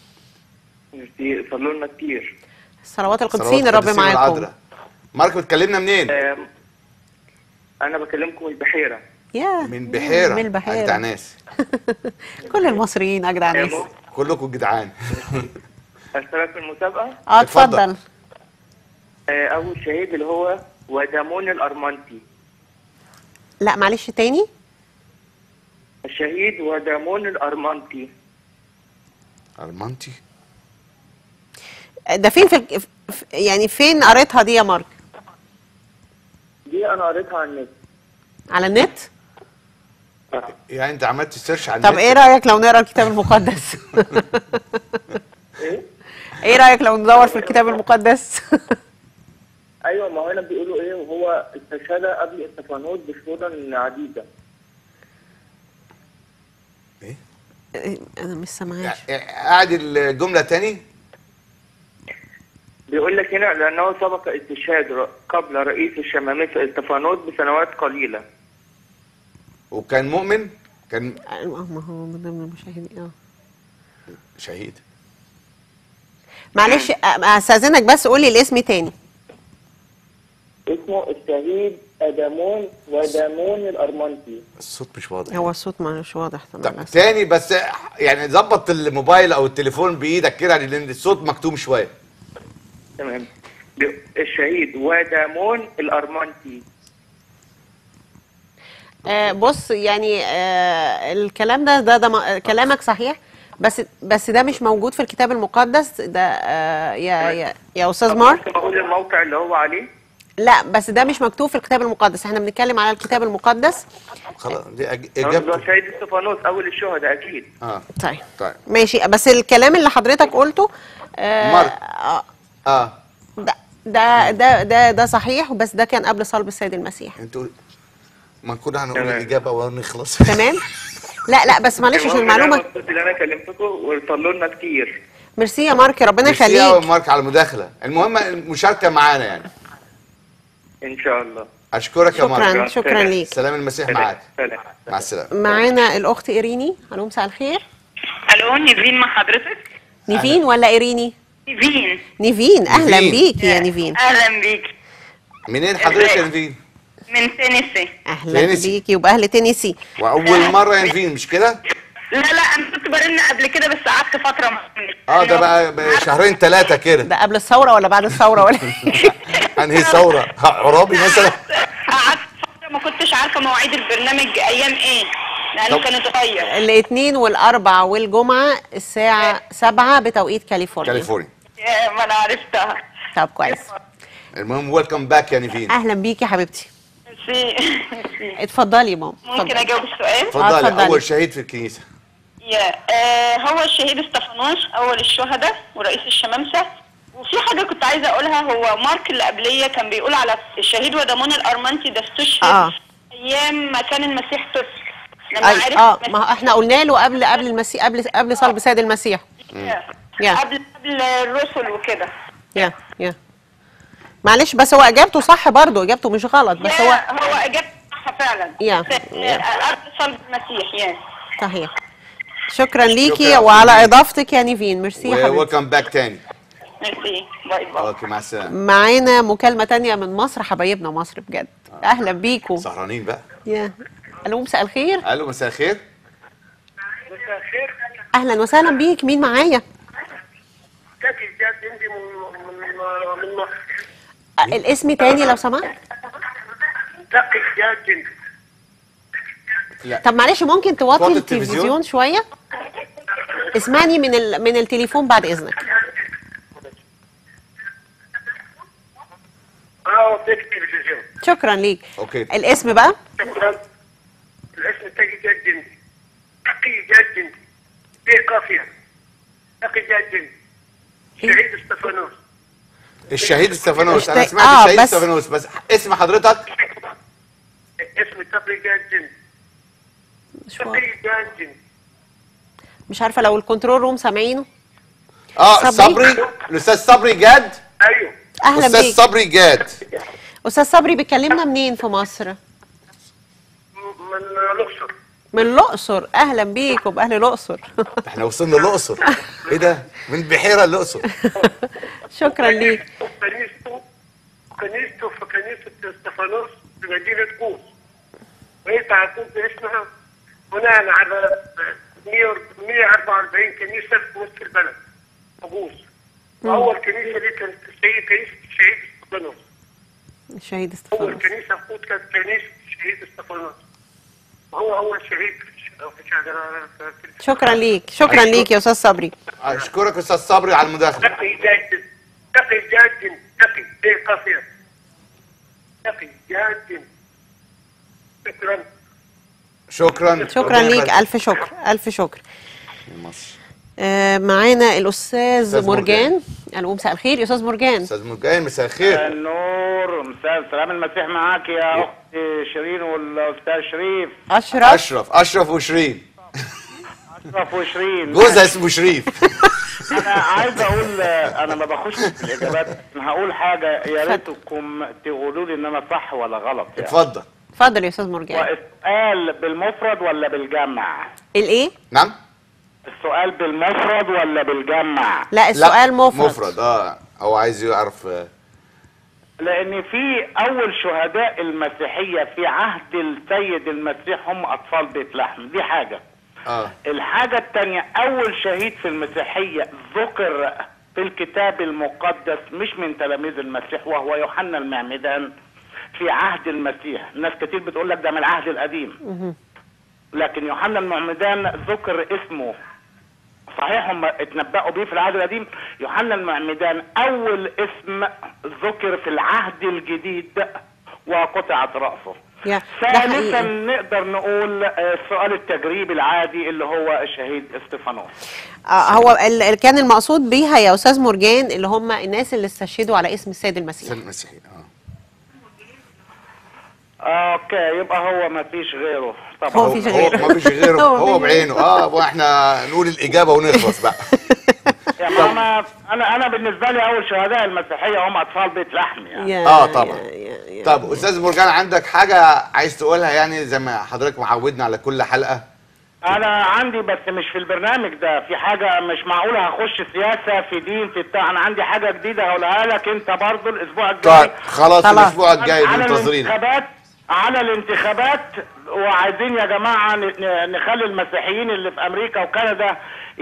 صلوا لنا كتير. صلوات القديسين الرب معاكم. مارك بتكلمنا منين؟ انا بكلمكم من البحيره. من بحيره. من البحيره. اجدع ناس. كل المصريين اجدع ناس. كلكم جدعان. اشترك في المسابقه؟ اتفضل. اول شهيد اللي هو ودامون الارمنتي. لا معلش تاني. الشهيد ودامون الارمنتي. ارمنتي ده فين يعني فين قريتها دي يا مارك؟ دي انا قريتها على النت. على النت؟ يعني انت عملت سيرش على النت؟ طب ايه رايك لو نقرا الكتاب المقدس؟ ايه رايك لو ندور في الكتاب المقدس؟ ايوه، ما هو هنا بيقولوا ايه، وهو استشهد قبل استفانوس بشهورا عديده. ايه؟ انا مش سامعاش. قاعد الجمله تاني. بيقول لك هنا لانه سبق استشهاد قبل رئيس الشمامسه استفانوس بسنوات قليله. وكان مؤمن، كان ما هو من ضمن المشاهدين. شهيد. معلش استاذنك بس قولي الاسم تاني. اسمه الشهيد ادامون ودامون الارمنتي. الصوت مش واضح. هو الصوت مش واضح طب تاني بس، يعني ظبط الموبايل او التليفون بايدك كده لان الصوت مكتوم شويه. تمام. الشهيد ودامون الارمنتي. بص يعني الكلام ده كلامك صحيح، بس ده مش موجود في الكتاب المقدس ده. يا استاذ مارك، ممكن اقول الموقع اللي هو عليه؟ لا بس ده مش مكتوب في الكتاب المقدس، احنا بنتكلم على الكتاب المقدس. خلاص دي ده اجابته. شهيد استفانوس اول الشهداء اكيد. طيب ماشي، بس الكلام اللي حضرتك قلته مارك ده صحيح، بس ده كان قبل صلب السيد المسيح. انتوا ما كنا هنقول الاجابه ونخلص. تمام. لا بس معلش عشان المعلومه اللي انا كلمتكم وصلوا لنا كتير. ميرسي يا مارك، ربنا يخليك. ميرسي يا مارك على المداخله، المهم المشاركه معانا يعني. ان شاء الله. اشكرك يا مارك. شكرا ليك. سلام المسيح معاك. مع السلامه. معانا الاخت ايريني. الو مساء الخير. الو نيفين مع حضرتك. نيفين ولا ايريني؟ نيفين. اهلا بيك يا نيفين. اهلا بيك. منين حضرتك يا نيفين؟ من تينيسي. اهلا بيكي وباهل تينيسي. واول مره يا نيفين مش كده؟ لا انا كنت برن قبل كده بس قعدت فتره ده بقى شهرين 3 كده. ده قبل الثوره ولا بعد الثوره ولا انهي ثوره؟ عرابي مثلا؟ قعدت فتره ما كنتش عارفه مواعيد البرنامج ايام ايه لانه كان اتغير. الاثنين والاربع والجمعه الساعه 7 بتوقيت كاليفورنيا. ما انا عرفتها. طب كويس. المهم ويلكم باك يا نيفين. اهلا بيكي يا حبيبتي. اتفضلي يا ماما. ممكن اجاوب السؤال؟ اتفضلي. اول شهيد في الكنيسه. هو الشهيد استفانوس اول الشهداء ورئيس الشمامسه. وفي حاجه كنت عايزه اقولها، هو مارك اللي قبليه كان بيقول على الشهيد ودامون الارمنتي ده استشهد ايام ما كان المسيح طفل. لما عرف ما احنا قلنا له قبل المسيح، قبل صلب سيد المسيح. قبل الرسل وكده. معلش بس هو اجابته صح برضه، اجابته مش غلط، بس هو اجابته صح فعلا. قبل صلب المسيح. صحيح. شكرا ليكي وعلى اضافتك يا نيفين. ميرسي يا حبيبتي. ويلكم باك تاني. ميرسي. باي باي. اوكي مع السلامه. معانا مكالمه تانية من مصر، حبايبنا مصر بجد. اهلا بيكم. سهرانين بقى. الو مساء الخير. الو مساء الخير. مساء الخير. اهلا وسهلا بيك. مين معايا؟ تاكي جاد عندي من مصر. الاسم تاني لو سمحت. تاكي جاد. لا. طب معلش ممكن توطي التلفزيون شويه؟ اسمعني من التليفون بعد اذنك. التلفزيون. شكرا ليك. اوكي. الاسم بقى؟ شكرا. الاسم تاكي جاد. تاكي جاد. في قافيه. تاكي جاد. شهيد استفانوس. الشهيد استفانوس. انا سمعت الشهيد استفانوس، بس اسم حضرتك؟ اسم تاكي جاد. مش عارفه لو الكنترول روم سامعينه. صبري. الاستاذ صبري جاد. ايوه اهلا بيك. استاذ صبري جاد. استاذ صبري بيكلمنا منين في مصر؟ من الاقصر. من الاقصر. اهلا بيك وباهل الاقصر. احنا وصلنا الاقصر. ايه ده؟ من بحيره الاقصر. شكرا ليك. كنيسته في كنيسه استفانوس في مدينه قوس، وهي تعتبر باسمها بناء على 144 كنيسه في وسط البلد قوس. واول كنيسه دي كانت كنيسه الشهيد استفانوس. الشهيد استفانوس. اول كنيسه في قوس كانت كنيسه الشهيد استفانوس. وهو اول شهيد. شكرا ليك. شكرا ليك يا استاذ صبري. اشكرك استاذ صبري على المداخله. تقي جاد. تقي جاد. تقي ايه قافيه. تقي جاد. شكرا ليك. الف شكر. الف شكر. معانا الاستاذ مرجان. الو مساء الخير يا استاذ مرجان. استاذ مرجان مساء الخير. النور، مساء سلام المسيح معاك يا اختي شيرين والاستاذ شريف. اشرف وشيرين. اشرف وشيرين جوزها اسمه شريف. انا عايز اقول، انا ما بخش في الاجابات، انا هقول حاجه يا ريتكم تقولوا لي ان انا صح ولا غلط يعني. اتفضل يا استاذ مرجان. السؤال بالمفرد ولا بالجمع؟ الايه؟ نعم، السؤال بالمفرد ولا بالجمع؟ لا السؤال مفرد. هو عايز يعرف. لان في اول شهداء المسيحيه في عهد السيد المسيح هم اطفال بيت لحم، دي حاجه. الحاجه الثانيه، اول شهيد في المسيحيه ذكر في الكتاب المقدس مش من تلاميذ المسيح وهو يوحنا المعمدان في عهد المسيح. ناس كتير بتقول لك ده من العهد القديم، لكن يوحنا المعمدان ذكر اسمه. صحيح هم اتنبأوا بيه في العهد القديم. يوحنا المعمدان اول اسم ذكر في العهد الجديد وقطعت رأسه. ثالثا نقدر نقول السؤال التجريبي العادي اللي هو الشهيد استفانوس. هو كان المقصود بيها يا استاذ مرجان اللي هم الناس اللي استشهدوا على اسم السيد المسيح. السيد المسيح. اوكي، يبقى هو ما فيش غيره طبعا. هو مفيش غيره. هو ما فيش غيره. هو بعينه. واحنا نقول الاجابه ونخلص بقى. يا ماما، انا بالنسبه لي اول شهداء المسيحيه هم اطفال بيت لحم يعني. طبعا. طب استاذ مرجان، عندك حاجه عايز تقولها يعني زي ما حضرتك معودنا على كل حلقه؟ انا عندي، بس مش في البرنامج ده، في حاجه مش معقوله هخش سياسه في دين في بتاع. انا عندي حاجه جديده هقولها لك انت برضو الاسبوع الجاي. طيب خلاص الاسبوع الجاي منتظرين على الانتخابات. وعايزين يا جماعه نخلي المسيحيين اللي في امريكا وكندا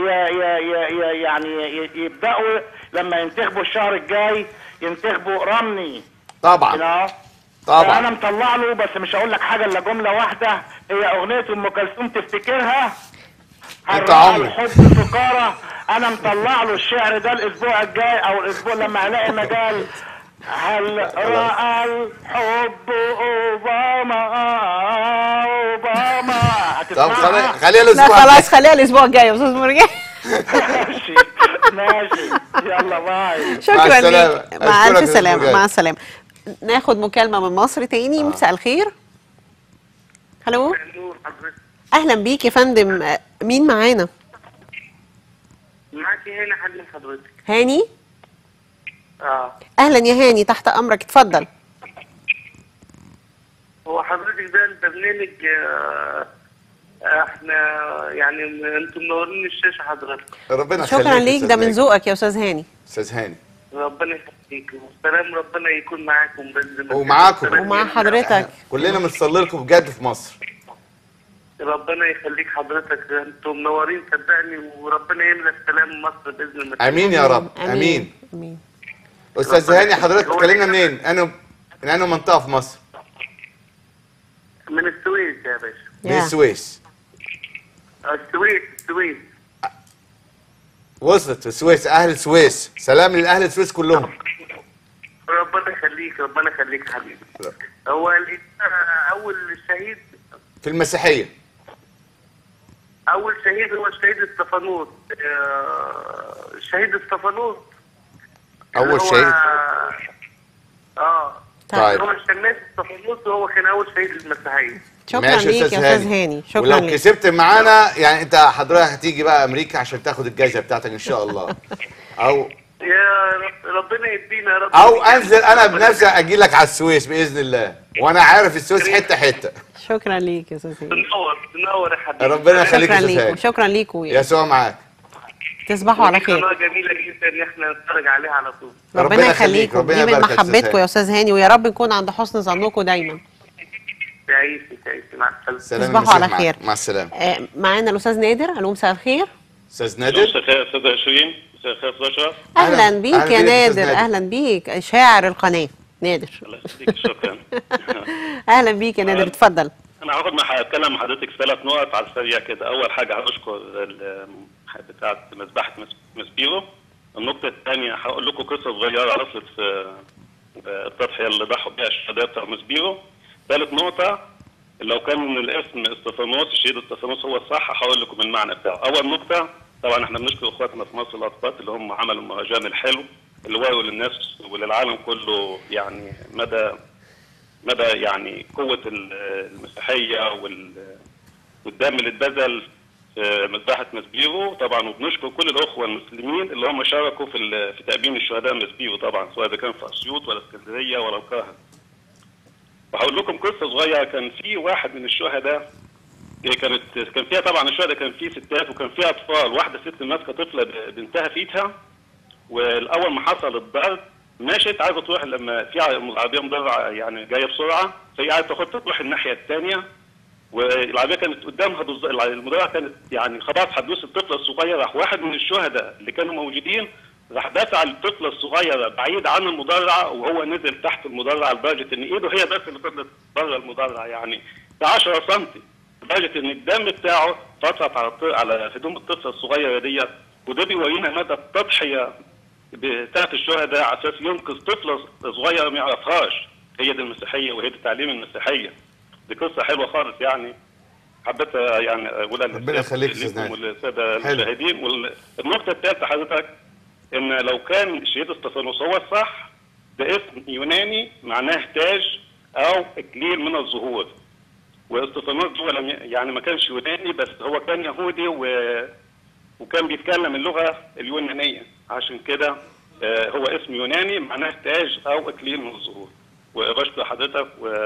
يعني يبداوا لما ينتخبوا الشهر الجاي ينتخبوا رمني. طبعا. انا مطلع له، بس مش هقول لك حاجه الا جمله واحده، هي اغنيه ام كلثوم تفتكرها؟ انت عمرك الحب سكاره. انا مطلع له الشعر ده الاسبوع الجاي او الاسبوع لما الاقي مجال. هل رأى الحب أوباما؟ طب خليها الأسبوع. لا خلاص خليها الأسبوع الجاي يا أستاذ مرجان. ماشي يلا باي. شكرا ليك، مع ألف سلامة. مع السلامة. ناخد مكالمة من مصر تاني. مساء الخير. هلو. أهلا بيك يا فندم. مين معانا؟ معاكي هاني حد حضرتك. هاني؟ اهلا يا هاني، تحت امرك، اتفضل. هو حضرتك ده البرنامج احنا يعني انتم منورين الشاشه حضرتك. ربنا يخليك. شكرا ليك، ده من ذوقك يا استاذ هاني. استاذ هاني ربنا يخليك، والسلام ربنا يكون معاكم باذن الله. ومعاكم ومع حضرتك. كلنا بنصلي لكم بجد في مصر. ربنا يخليك حضرتك، انتم منورين صدقني، وربنا يملى السلام مصر باذن الله. امين يا رب. امين. استاذ هاني، حضرتك تكلمنا منين؟ من انهي منطقه في مصر؟ من السويس يا باشا. من السويس. السويس. وصلت السويس. اهل السويس، سلام لاهل السويس كلهم. ربنا يخليك يا حبيبي. هو اول شهيد في المسيحية. أول شهيد هو الشهيد استفانوس. الشهيد استفانوس أول شهيد. طيب هو الشماس استفانوس وهو كان أول شهيد للمسيحية. شكرا ليك يا استاذ هاني. شكرا ولو ليك. كسبت معانا يعني انت حضرتك هتيجي بقى امريكا عشان تاخد الجائزه بتاعتك ان شاء الله. او يا ربنا يدينا يا رب. او انزل انا بنفسي اجي لك على السويس باذن الله، وانا عارف السويس حته حته. شكرا ليك يا استاذ هاني. تنور يا حبيبي. ربنا يخليك يا استاذ هاني. شكرا ليكم. يسوع معاك. تصبحوا على خير. قناه جميله جدا ان احنا نتفرج عليها على طول. ربنا يخليكم. دي من محبتكم يا استاذ هاني، ويا رب نكون عند حسن ظنكم دايما. تعيشي مع السلامه. تصبحوا على خير. مع السلامه. معانا الاستاذ نادر. الو مساء الخير. استاذ نادر. مساء الخير استاذ شيرين. مساء الخير استاذ اشرف. اهلا بيك يا نادر. اهلا بيك شاعر القناه نادر. الله يخليك. شكرا. اهلا بيك يا نادر، اتفضل. انا هتكلم مع حضرتك في 3 نقط على السريع كده. اول حاجه هشكر بتاعه مذبحه مسبيرو. النقطه الثانيه هقول لكم قصه صغيره حصلت في التضحيه اللي ضحوا بيها الشهداء بتاع مسبيرو. ثالث نقطه، لو كان الاسم استفانوس الشهيد استفانوس هو الصح هقول لكم المعنى بتاعه. اول نقطه، طبعا احنا بنشكر اخواتنا في مصر الاطفال اللي هم عملوا المهرجان الحلو اللي وروا للناس وللعالم كله يعني مدى يعني قوة المسيحية والدم اللي اتبذل في مذبحة ماسبيرو طبعا. وبنشكر كل الأخوة المسلمين اللي هم شاركوا في تأبين الشهداء ماسبيرو طبعا، سواء إذا كان في أسيوط ولا اسكندرية ولا القاهرة. وهقول لكم قصة صغيرة. كان في واحد من الشهداء كان فيها طبعا الشهداء كان فيه ستات وكان فيها أطفال. واحدة ست ماسكة طفلة بنتها في إيدها، والأول ما حصل الضرب مشت عايزة تروح لما في عربية مدرعة يعني جاية بسرعة، فهي عايزة تروح الناحية الثانية، والعربيه كانت قدامها المدرعه كانت يعني خلاص هتدوس الطفله الصغيره. راح واحد من الشهداء اللي كانوا موجودين راح دافع الطفله الصغيره بعيد عن المدرعه، وهو نزل تحت المدرعه لدرجه ان ايده هي بس اللي فضلت بره المدرعه يعني ب 10 سم، لدرجه ان الدم بتاعه فترت على هدوم الطفله الصغيره ديت. وده بيورينا مدى التضحيه بتاعت الشهداء على اساس ينقذ طفله صغيره ما يعرفهاش. هي دي المسيحيه وهي دي تعليم المسيحيه. دي قصه حلوه خالص يعني، حبيت يعني اقولها ربنا يخليك لكم وللساده المشاهدين. والنقطه الثالثه حضرتك ان لو كان الشهيد استفانوس هو الصح، ده اسم يوناني معناه تاج او اكليل من الزهور. واستفانوس هو يعني ما كانش يوناني، بس هو كان يهودي وكان بيتكلم اللغه اليونانيه، عشان كده هو اسم يوناني معناه تاج او اكليل من الزهور. وبشكر حضرتك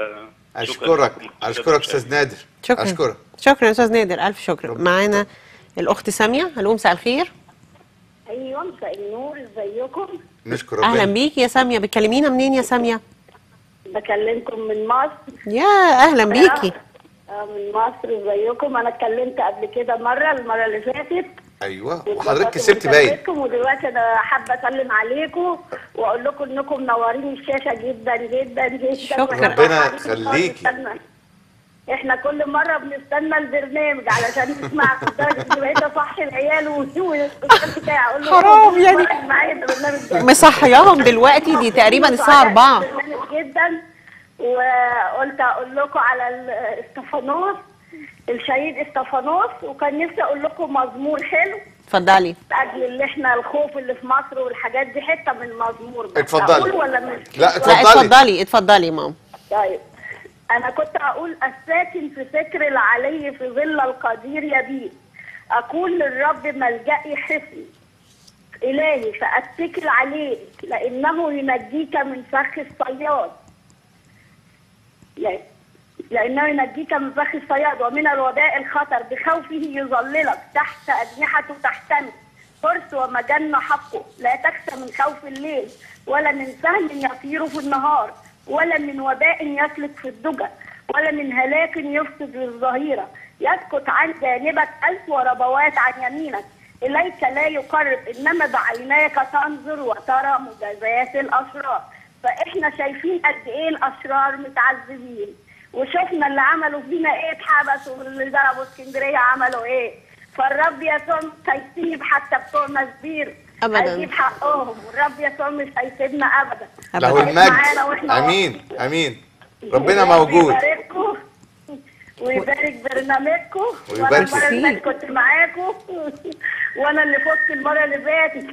اشكرك استاذ نادر. شكرا استاذ نادر، الف شكر. معانا الاخت ساميه. الو مساء الخير. ايوه مساء النور، ازيكم؟ نشكر ربنا. اهلا بيك يا ساميه. بتكلمينا منين يا ساميه؟ بكلمكم من مصر. يا اهلا بيكي. من مصر، ازيكم؟ انا اتكلمت قبل كده المره اللي فاتت. ايوه وحضرتك كسبت باين. ودلوقتي انا حابه اسلم عليكم واقول لكم انكم منورين الشاشه جدا جدا جدا. شكرا. ربنا يخليكي. احنا كل مره بنستنى البرنامج علشان نسمعكم، لدرجه ان بقيت اصحي العيال والكلام بتاعي اقول له حرام يعني مصحياهم دلوقتي، دي تقريبا الساعه 4 جدا. وقلت اقول لكم على استفانوس، الشهيد استفانوس، وكان نفسي اقول لكم مزمور حلو. اتفضلي. لاجل اللي احنا الخوف اللي في مصر والحاجات دي، حته من المزمور. اتفضلي. ولا مش؟ لا اتفضلي. اتفضلي ماما. طيب انا كنت اقول الساكن في ستر العلي في ظل القدير يبيت، اقول للرب ملجئي حصني، الهي فاتكل عليك لانه ينجيك من فخ الصياد. لأنه ينجيك من فخ الصياد ومن الوباء الخطر، بخوفه يظللك، تحت أجنحته تحتمي، فرس ومجن حقه. لا تخشى من خوف الليل، ولا من سهم يطير في النهار، ولا من وباء يسلك في الدجى، ولا من هلاك يفسد للظهيرة. يسكت عن جانبك 1000 وربوات عن يمينك، إليك لا يقرب، إنما بعيناك تنظر وترى مجازات الأشرار. فإحنا شايفين قد إيه الأشرار متعذبين، وشفنا اللي عملوا فينا ايه، اتحبسوا، واللي ضربوا اسكندريه عملوا ايه. فالرب يسوع مش هيسيب حتى بتوع مسبير، هيجيب حقهم، والرب يسوع مش هيسيبنا ابدا. له المجد. امين. ربنا موجود. يبارككم ويبارك برنامجكم. ويبارك وانا المره اللي كنت معاكم وانا اللي فزت المره اللي فاتت.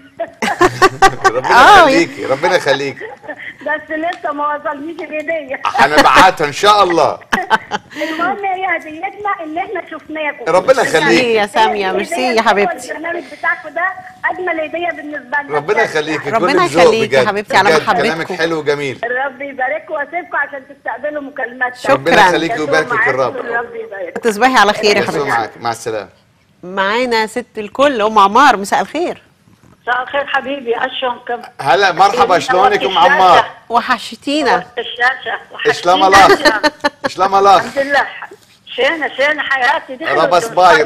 ربنا يخليكي. بس لسه ما وصلنيش الهديه. هنبعتها ان شاء الله. المهم هي هديتنا ان احنا شفناكم. ربنا يخليكي يا ساميه. ميرسي يا حبيبتي. البرنامج بتاعكم ده اجمل هديه بالنسبه لنا. ربنا يخليكي. ربنا يخليكي يا حبيبتي على محبتكم. كلامك حلو وجميل. الرب يبارككم واسيبكم عشان تستقبلوا مكالمات. شكرا. ربنا يخليكي ويباركك الرب. تصبحي على خير يا حبيبتي. معاك. مع السلامه. معانا ست الكل ام عمار. مساء الخير. مساء الخير حبيبي. اشلونكم؟ هلا مرحبا، شلونك ام عمار؟ وحشتينا. الشاشه اشلام الله. اشلام الله. الحمد لله. شين حياتي دي. رابس باي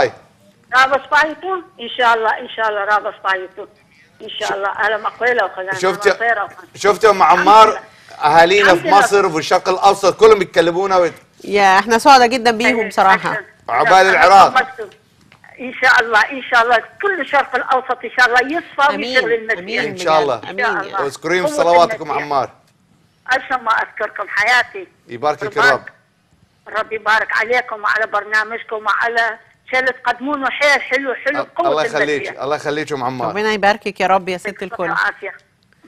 ان شاء الله رابس بايتون ان شاء الله. اهلا مقبله وخزانه. شفتي ام عمار اهالينا في مصر وفي الشرق الاوسط كلهم بيتكلمونا يا احنا سعداء جدا بيهم بصراحه. عقبال العراق ان شاء الله كل الشرق الاوسط ان شاء الله يصفى ويشغل المسيح ان شاء الله. واذكرين في صلواتكم عمار. عشان ما اذكركم حياتي. يباركك الرب. ربي يبارك عليكم وعلى برنامجكم وعلى شيء اللي تقدمونه حلو الله يخليك. الله يخليك ام عمار. ربنا يباركك يا رب يا ست الكل.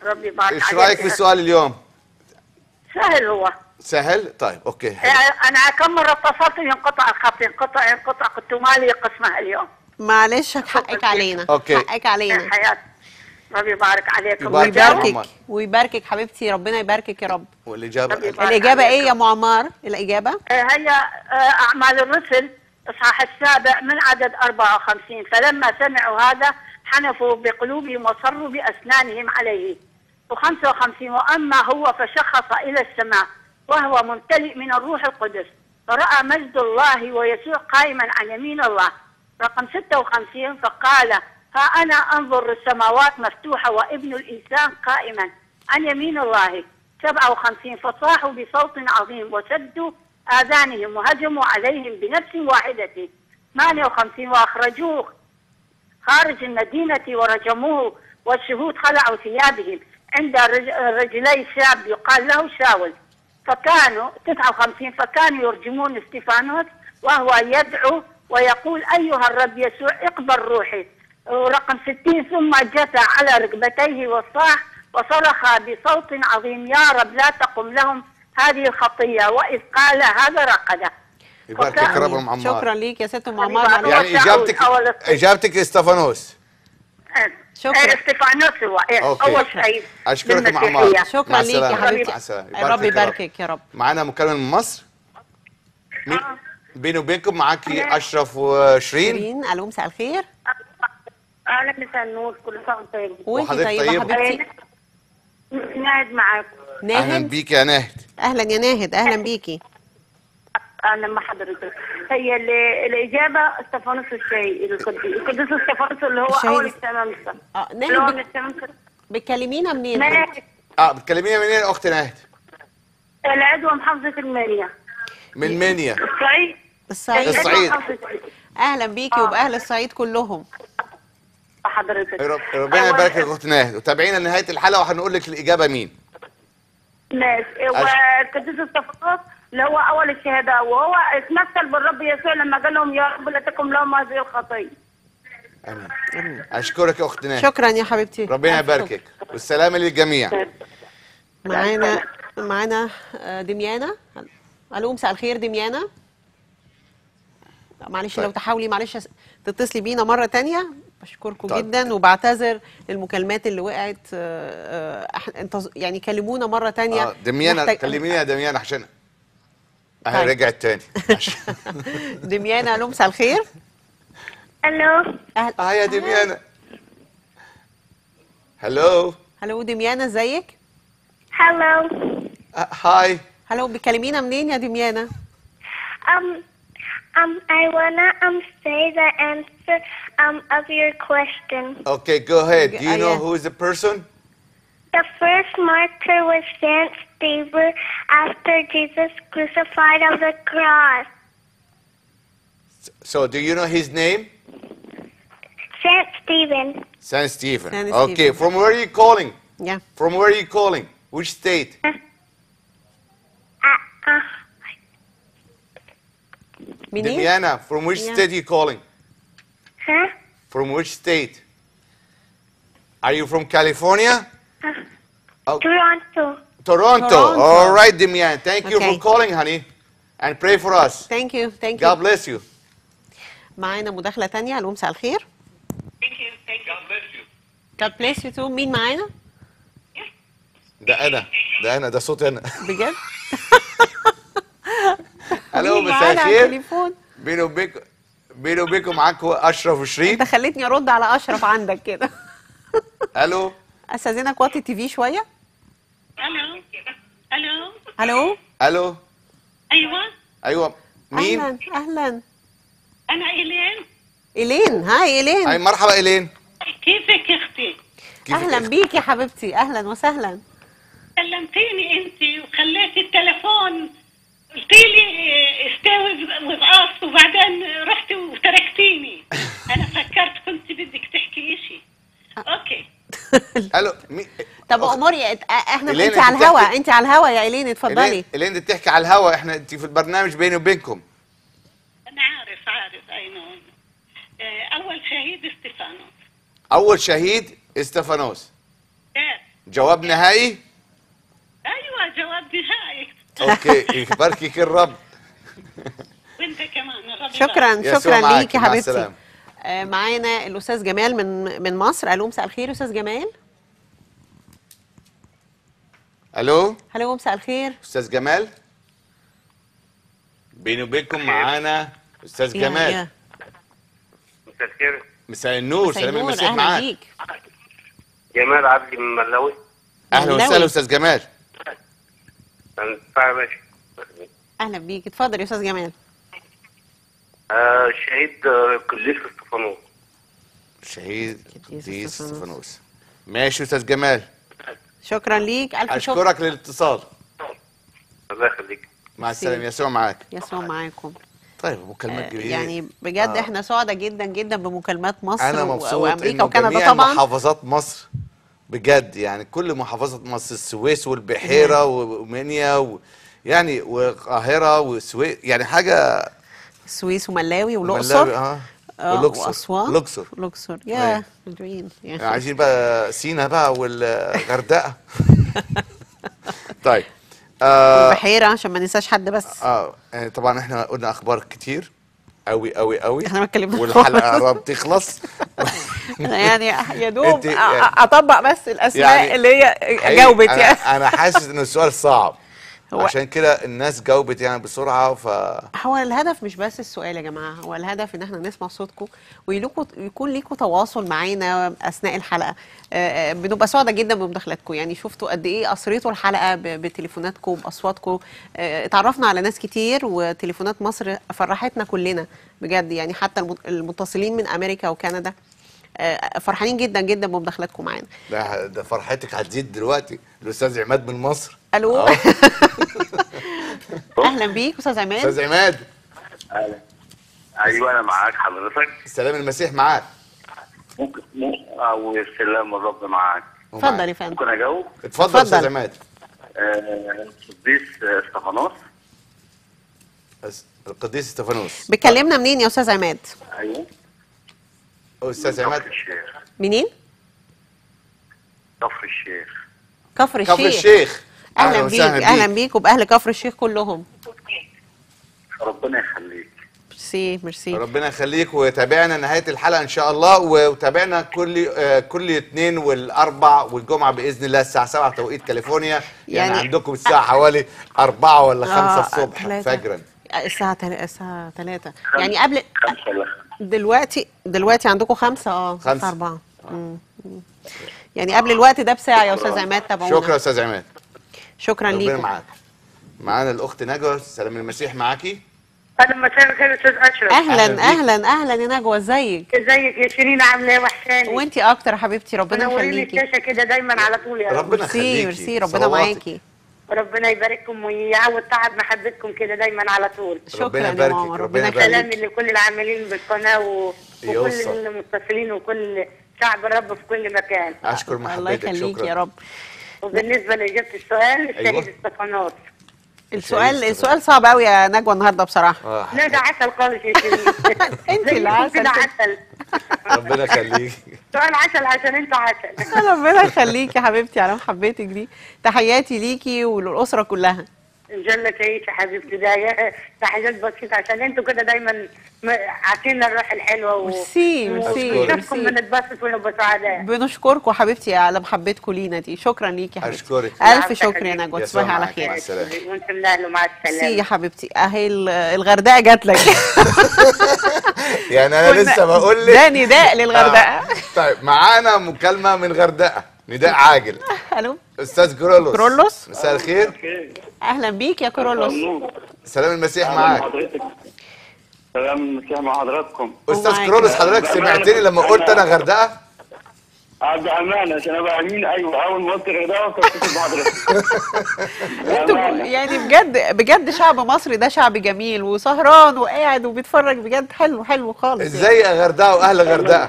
ربي يبارك عليك. ايش رايك في السؤال اليوم؟ سهل هو. سهل؟ طيب اوكي حلو. انا كم مره اتصلت ينقطع الخط، ينقطع كنت مالي قسمها اليوم. معلش حقك علينا. اوكي حقك علينا. حياتي ربي يبارك عليكم ويباركك ويباركك حبيبتي، ربنا يباركك يا رب. والإجابة ايه يا معمار؟ الإجابة هي أعمال الرسل إصحاح 7 من عدد 54. فلما سمعوا هذا حنفوا بقلوبهم وصروا بأسنانهم عليه. و55 وأما هو فشخص إلى السماء وهو ممتلئ من الروح القدس فرأى مجد الله ويسوع قائما عن يمين الله. رقم 56 فقال ها أنا أنظر السماوات مفتوحة وابن الإنسان قائما عن يمين الله. 57 فصاحوا بصوت عظيم وسدوا آذانهم وهجموا عليهم بنفس واحدة. 58 وأخرجوه خارج المدينة ورجموه والشهود خلعوا ثيابهم عند رجلي شاب يقال له شاول. فكانوا 59 فكانوا يرجمون استفانوس وهو يدعو ويقول أيها الرب يسوع اقبل روحي. ورقم 60 ثم جثى على ركبتيه وصاح وصرخ بصوت عظيم يا رب لا تقم لهم هذه الخطية وإذ قال هذا رقده. يباركك يا رب عمار. شكرا ليك يا ست معمار. يعني إجابتك استفانوس. شكرا. استفانوس هو أول شيء. أشكرك معمار. شكرا ليك يا حبيبتي. ربي يباركك يا رب. معانا مكالمة من مصر. بيني وبينكم معاكي أشرف وشيرين. ألو مساء الخير. أهلا مساء النور، كل سنة وأنت طيب. وأنت طيبة حبيبتي. ناهد معاكم. ناهد. أهلا بيكي يا ناهد. أهلا يا ناهد، أهلا بيكي. أهلا مع حضرتك. هي الإجابة استفانوس الشهيد القديس استفانوس اللي هو أول الشمامسة. ناهد بتكلمينا منين؟ بتكلمينا منين يا أخت ناهد؟ العدوى محافظة المنيا. من منيا. الصعيد. أهلا بيكي وبأهل الصعيد كلهم. حضرتك ربنا يبارك يا اخت ناهد، وتابعينا لنهايه الحلقه وهنقول لك الاجابه مين. ماشي. والقديس استفانوس اللي هو اول الشهداء وهو اتمثل بالرب يسوع لما قال لهم يا رب لا تكن لهم هذه الخطيه. امين. اشكرك يا اخت ناهد. شكرا يا حبيبتي. ربنا يباركك والسلامه للجميع. معانا دميانه. الو مساء الخير دميانه. معلش لو تحاولي معلش تتصلي بينا مره ثانيه. بشكركم جدا وبعتذر للمكالمات اللي وقعت. يعني كلمونا مره ثانيه. دميانه كلميني يا دميانه عشان اهي رجعت تاني. دميانه الو مساء الخير. الو هاي يا دميانه. هلو دميانه ازيك؟ هلو هاي. هلو بتكلمينا منين يا دميانه؟ I wanna say the answer of your question. Okay, go ahead. Do you know who is the person? The first martyr was Saint Stephen after Jesus crucified on the cross. So, do you know his name? Saint Stephen. Saint Stephen. Okay, from where are you calling? Yeah. From where are you calling? Which state? Dimiana, from which state are you calling? Huh? From which state? Are you from California? Toronto. All right, Dimiana. Thank you for calling, honey. And pray for us. Thank you. God bless you. معانا مداخلة تانية. الو مساء الخير. God bless you too. مين معانا؟ ده صوتي أنا. بجد؟ الو مساء الخير. بيني وبينكم معاكم اشرف وشيرين. انت خليتني ارد على اشرف عندك كده. الو استاذنك وطي التي في شويه. الو ايوه مين؟ اهلا انا ايلين. هاي ايلين. هاي مرحبا ايلين. كيفك يا اختي؟ اهلا بيك يا حبيبتي. اهلا وسهلا. كلمتيني انت وخليتي التليفون قلتي لي استوي وضعاف وبعدين رحتي وتركتيني. انا فكرت كنت بدك تحكي شيء. اوكي. الو طب اموري احنا انت على الهوا. انت على الهوا يا ايلين اتفضلي. ايلين انت بتحكي على الهوا. انت في البرنامج بيني وبينكم. انا عارف اي نو. اول شهيد استفانوس. جواب نهائي؟ ايوه جواب نهائي. اوكي يباركك الرب. وانت كمان الرب شكرا ليك يا حبيبتي. معانا الاستاذ جمال من مصر. الو مساء الخير استاذ جمال. الو مساء الخير استاذ جمال. بيني وبينكم معانا استاذ جمال. مساء الخير. مساء النور. سلام المسيح معاك. جمال عبدي من ملاوي. اهلا وسهلا استاذ جمال. اهلا بيك. اتفضل يا استاذ جمال. شهيد قديس استفانوس. شهيد قديس استفانوس. ماشي استاذ جمال. شكرا ليك. الف شكر. اشكرك للاتصال. الله يخليك. مع السلامه. يسوع معاك. يسوع معاكم. طيب مكالمات جميله. يعني بجد احنا سعداء جدا جدا بمكالمات مصر. انا مبسوط وامريكا وكندا جميع طبعا. محافظات مصر بجد، يعني كل محافظات مصر، السويس والبحيره ومنيا يعني والقاهره والسويس، يعني حاجه. السويس وملاوي والاقصر. والأقصر. الأقصر يا مدعوين. عايزين بقى سينا بقى والغردقه. طيب البحيره عشان ما ننساش حد بس. يعني طبعا احنا قلنا اخبار كتير قوي قوي قوي. احنا ما اتكلمناش والحلقه قربت تخلص. يعني يا دوب اطبق بس الاسماء يعني اللي هي جاوبت. يعني انا حاسس ان السؤال صعب، عشان كده الناس جاوبت يعني بسرعه. هو الهدف مش بس السؤال يا جماعه، هو الهدف ان احنا نسمع صوتكم ويكون ليكم تواصل معانا اثناء الحلقه. بنبقى سعداء جدا بمداخلاتكم. يعني شفتوا قد ايه اثريتوا الحلقه بتليفوناتكم باصواتكم. اتعرفنا على ناس كتير، وتليفونات مصر فرحتنا كلنا بجد. يعني حتى المتصلين من امريكا وكندا فرحانين جدا جدا بمداخلاتكم معانا. ده فرحتك هتزيد دلوقتي. الاستاذ عماد من مصر. الو. اهلا بيك استاذ عماد. استاذ عماد. اهلا. ايوه انا معاك حضرتك. سلام المسيح معاك. ممكن والسلام الرب معاك. اتفضل يا فندم. ممكن اجاوب؟ اتفضل يا استاذ عماد. القديس استفانوس. القديس استفانوس. بتكلمنا منين يا استاذ عماد؟ ايوه استاذ عماد. منين؟ كفر الشيخ. كفر الشيخ. اهلا بيك. اهلا بيك وباهل كفر الشيخ كلهم. ربنا يخليك. ميرسي. ربنا يخليك. وتابعنا نهايه الحلقه ان شاء الله، وتابعنا كل اثنين والاربع والجمعه باذن الله الساعه 7 توقيت كاليفورنيا. يعني عندكم الساعه حوالي 4 ولا 5 الصبح فجرا. الساعه 3 يعني قبل. دلوقتي عندكم 5 4. يعني قبل الوقت ده بساعه يا استاذ عماد. تابعونا. شكرا يا استاذ عماد. شكرا ليكم. ربنا معاك. معانا الاخت نجوى. سلام المسيح معاكي. اهلا مساء الخير استاذ اشرف. اهلا يا نجوى. ازيك يا شيرين؟ عامله ايه؟ وحشاني. وانتي اكتر يا حبيبتي. ربنا يخليكي. الشاشه كده دايما على طول يا رب. ربنا يخليكي. ميرسي. ربنا معاكي. ربنا يبارككم ويعوض تعب محبتكم كده دايما على طول. شكرا يا ماما. ربنا يخليك. سلام لكل العاملين بالقناه وكل المتصلين وكل شعب الرب في كل مكان. اشكر محبتك. الله يخليك يا رب. وبالنسبه لاجابه السؤال، الشهيد استفانوس. السؤال صعب قوي يا نجوى النهارده بصراحه. لا ده عسل خالص يا شيرين. انت اللي عسل. ربنا يخليك. سؤال عسل عشان انت عسل. ربنا يخليك يا حبيبتي على محبتك دي. تحياتي ليكي وللاسره كلها. جل تعيش يا حبيبتي. ده تحيات بسيطه عشان انتوا كده دايما عاطينا الروح الحلوه. ميرسي. ونشوفكم بنتبسط ونبقى سعداء. بنشكركم حبيبتي على محبتكم لينا دي. شكرا ليكي يا حبيبتي. اشكرك. الف شكر يا نجوى. تصبحي على خير. مع السلامه. وانت من اهله. مع السلامه. يا حبيبتي. اهي الغردقه جات لك. يعني انا لسه بقول لك ده نداء للغردقه. طيب معانا مكالمه من غردقه. نداء عاجل. الو استاذ كرولوس. مساء الخير. اهلا بيك يا كرولوس. سلام المسيح معاك. سلام المسيح مع حضراتكم. استاذ كرولوس، حضرتك سمعتني لما قلت انا غردقه؟ بامانه عشان ابقى امين. ايوه اول ما قلت غردقه اتصلت بحضرتك. انتوا يعني بجد شعب مصري ده شعب جميل وسهران وقاعد وبيتفرج. بجد حلو خالص. ازاي يا غردقه واهل غردقه؟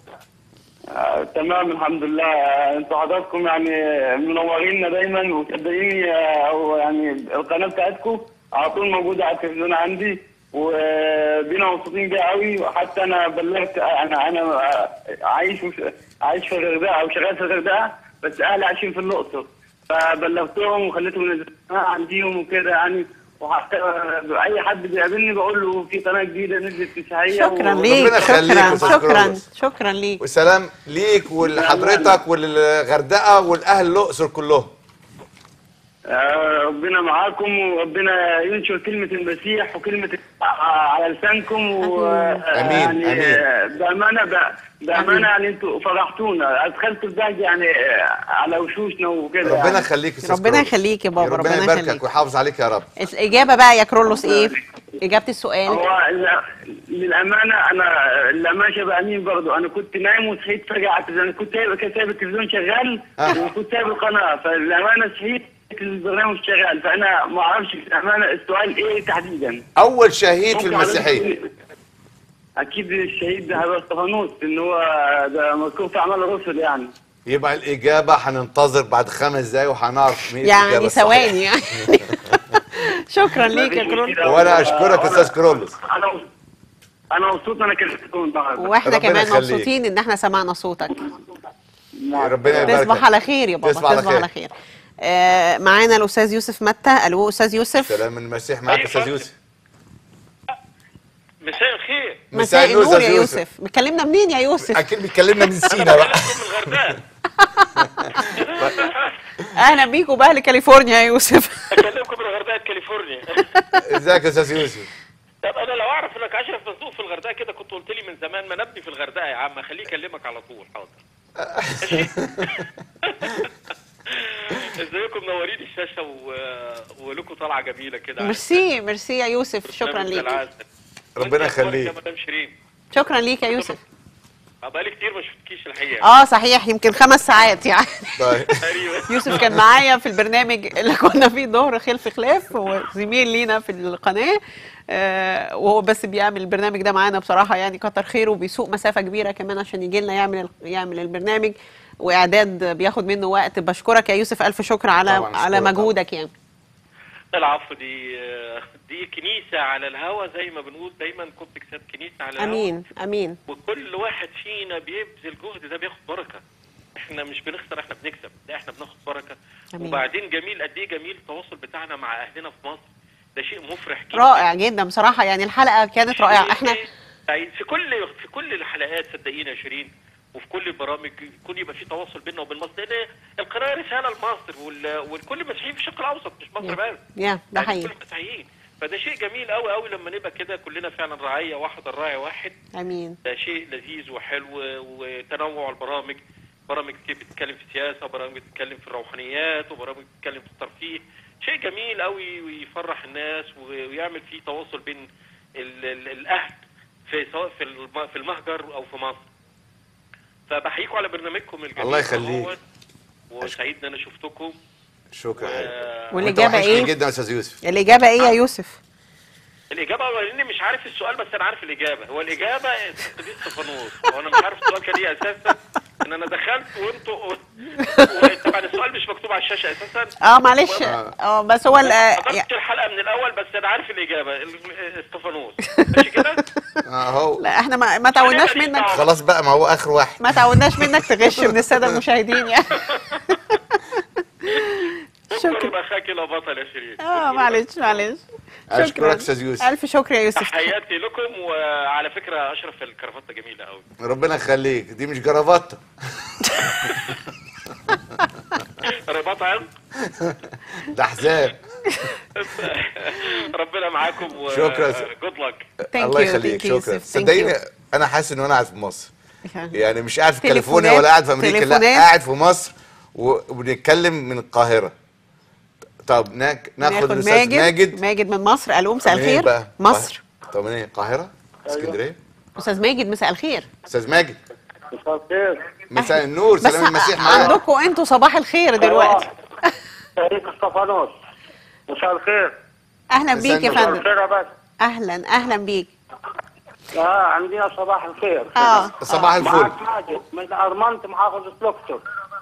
تمام الحمد لله. انتوا حضراتكم يعني منوريننا دايما وصدقيني، او يعني القناه بتاعتكم على طول موجوده على التلفزيون عندي، وبينا مبسوطين بيها قوي. وحتى انا بلغت، انا عايش في الغردقه او شغال في الغردقه، بس اهلي عايشين في الاقصر، فبلغتهم وخليتهم ينزلوا عنديهم وكده يعني. وحتى اي حد بيقابلني بقول له في قناه جديده نزلت في مسيحيه. شكرا ليك، شكرا ليك، وسلام ليك ولحضرتك وللغردقه والاهل الاقصر كلهم. ربنا معاكم، وربنا ينشر كلمة المسيح وكلمة على لسانكم. امين يعني بأمانة يعني انتوا فرحتونا، ادخلتوا البهجة يعني على وشوشنا وكده. ربنا يعني. يخليك يا استاذ ربنا يخليك يا بابا، ربنا يباركك ويحافظ عليك يا رب. الإجابة بقى يا كرولوس ايه؟ إجابة السؤال. هو للأمانة أنا لما شبه أمين برضه، أنا كنت نايم وصحيت فجأة، أنا كنت سايب التلفزيون شغال وكنت سايب القناة، فللأمانة صحيت البرنامج شغال، فانا ما اعرفش الامانه السؤال ايه تحديدا. اول شهيد في المسيحيه. اكيد الشهيد ده هيبقى استفانوس، ان هو ده مذكور في اعمال الرسل يعني. يبقى الاجابه هننتظر بعد 5 دقايق وهنعرف مين يعني ثواني يعني. شكرا ليك يا كرولوس. وانا اشكرك يا استاذ كرولوس. انا مبسوط انا كلمتكم النهارده. واحنا كمان مبسوطين ان احنا سمعنا صوتك. ربنا يبارك. تصبح على خير يا بابا، تصبح على خير. معانا الاستاذ يوسف متى. الو استاذ يوسف. سلام المسيح معاك يا استاذ يوسف. مساء الخير. مساء النور يا يوسف. بتكلمنا منين يا يوسف؟ اكيد بتكلمنا من سينا بقى. اهلا بيكم باهل كاليفورنيا يا يوسف. اكلمكم من الغردقه كاليفورنيا. ازيك يا استاذ يوسف؟ طب انا لو اعرف انك اشرف مسؤول في الغردقه كده كنت قلت لي من زمان، ما نبني في الغردقه يا عم، خليه يكلمك على طول. حاضر. ازيكم؟ منورين الشاشه ولكم طلعه جميله كده. ميرسي ميرسي يا يوسف، شكرا ليك. ربنا يخليك. شكرا ليك يا يوسف. بقالي كتير ما شفتكيش الحقيقه. صحيح، يمكن 5 ساعات يعني. طيب. يوسف كان معايا في البرنامج اللي كنا فيه ظهر خلف خلاف، وزميل لينا في القناه، وهو بس بيعمل البرنامج ده معانا بصراحه يعني كتر خيره، وبيسوق مسافه كبيره كمان عشان يجي لنا يعمل البرنامج، واعداد بياخد منه وقت. بشكرك يا يوسف، الف شكر على مجهودك يعني. العفو. دي كنيسه على الهوا زي ما بنقول دايما، كومبلكسات كنيسه على الهوا. امين امين. وكل واحد فينا بيبذل جهد ده بياخد بركه. احنا مش بنخسر، احنا بنكسب، لا احنا بناخد بركه. أمين. وبعدين جميل قد ايه جميل التواصل بتاعنا مع اهلنا في مصر، ده شيء مفرح جدا، رائع جدا بصراحه يعني. الحلقه كانت رائعه. احنا في كل الحلقات صدقيني يا شيرين، وفي كل البرامج يكون يبقى في تواصل بيننا وبين مصر، لان القناه رساله لمصر والكل المسيحيين في الشرق الاوسط، مش مصر بس. ده حقيقي. كل المسيحيين، فده شيء جميل قوي قوي لما نبقى كده كلنا فعلا رعايه واحده، الراعي واحد. امين. ده شيء لذيذ وحلو، وتنوع البرامج، برامج بتتكلم في السياسه، وبرامج بتتكلم في الروحانيات، وبرامج بتتكلم في الترفيه. شيء جميل قوي ويفرح الناس ويعمل فيه تواصل بين الاهل سواء في المهجر او في مصر. فبحييكم على برنامجكم الجميل. الله يخليك. وسعيد ان انا شفتكم. شكرا. والاجابه ايه؟ جدا يا استاذ يوسف. الاجابه ايه يا يوسف؟ الاجابه لاني مش عارف السؤال، بس انا عارف الاجابه. هو الاجابه دي استفانوس، وانا مش عارف السؤال كان ايه اساسا، ان انا دخلت وانتوا طبعا السؤال مش مكتوب على الشاشه اساسا. معلش. بس هو حضرت الحلقه من الاول، بس انا عارف الاجابه استفانوس. ماشي كده؟ اهو. لا احنا ما تعودناش منك. خلاص بقى، ما هو اخر واحد. ما تعودناش منك تغش من الساده المشاهدين يعني. شكرا. اخاك لا بطل يا شيرين. معلش. اشكرك استاذ يوسف. الف شكر يا يوسف. تحياتي لكم. وعلى فكره اشرف الكرافته جميله قوي. ربنا يخليك. دي مش جرافته. رباطه ده حزام. ربنا معاكم. شكرا. جود لك. الله يخليك. شكرا. صدقيني انا حاسس ان انا قاعد في مصر، يعني مش قاعد في كاليفورنيا ولا قاعد في امريكا، لا قاعد في مصر وبنتكلم من القاهره. طب ناخد الاستاذ ماجد من مصر. الو مساء الخير. مصر. طب منين؟ القاهره؟ اسكندريه؟ استاذ ماجد مساء الخير. استاذ ماجد مساء الخير. مساء النور. سلام المسيح معاك. عندكم انتوا صباح الخير دلوقتي. شريك استفانوس. مساء الخير. اهلا بيك يا فندم. بس. اهلا بيك. عندنا صباح الخير. صباح الفل. ماجد من ارمنت محافظه الاقصر.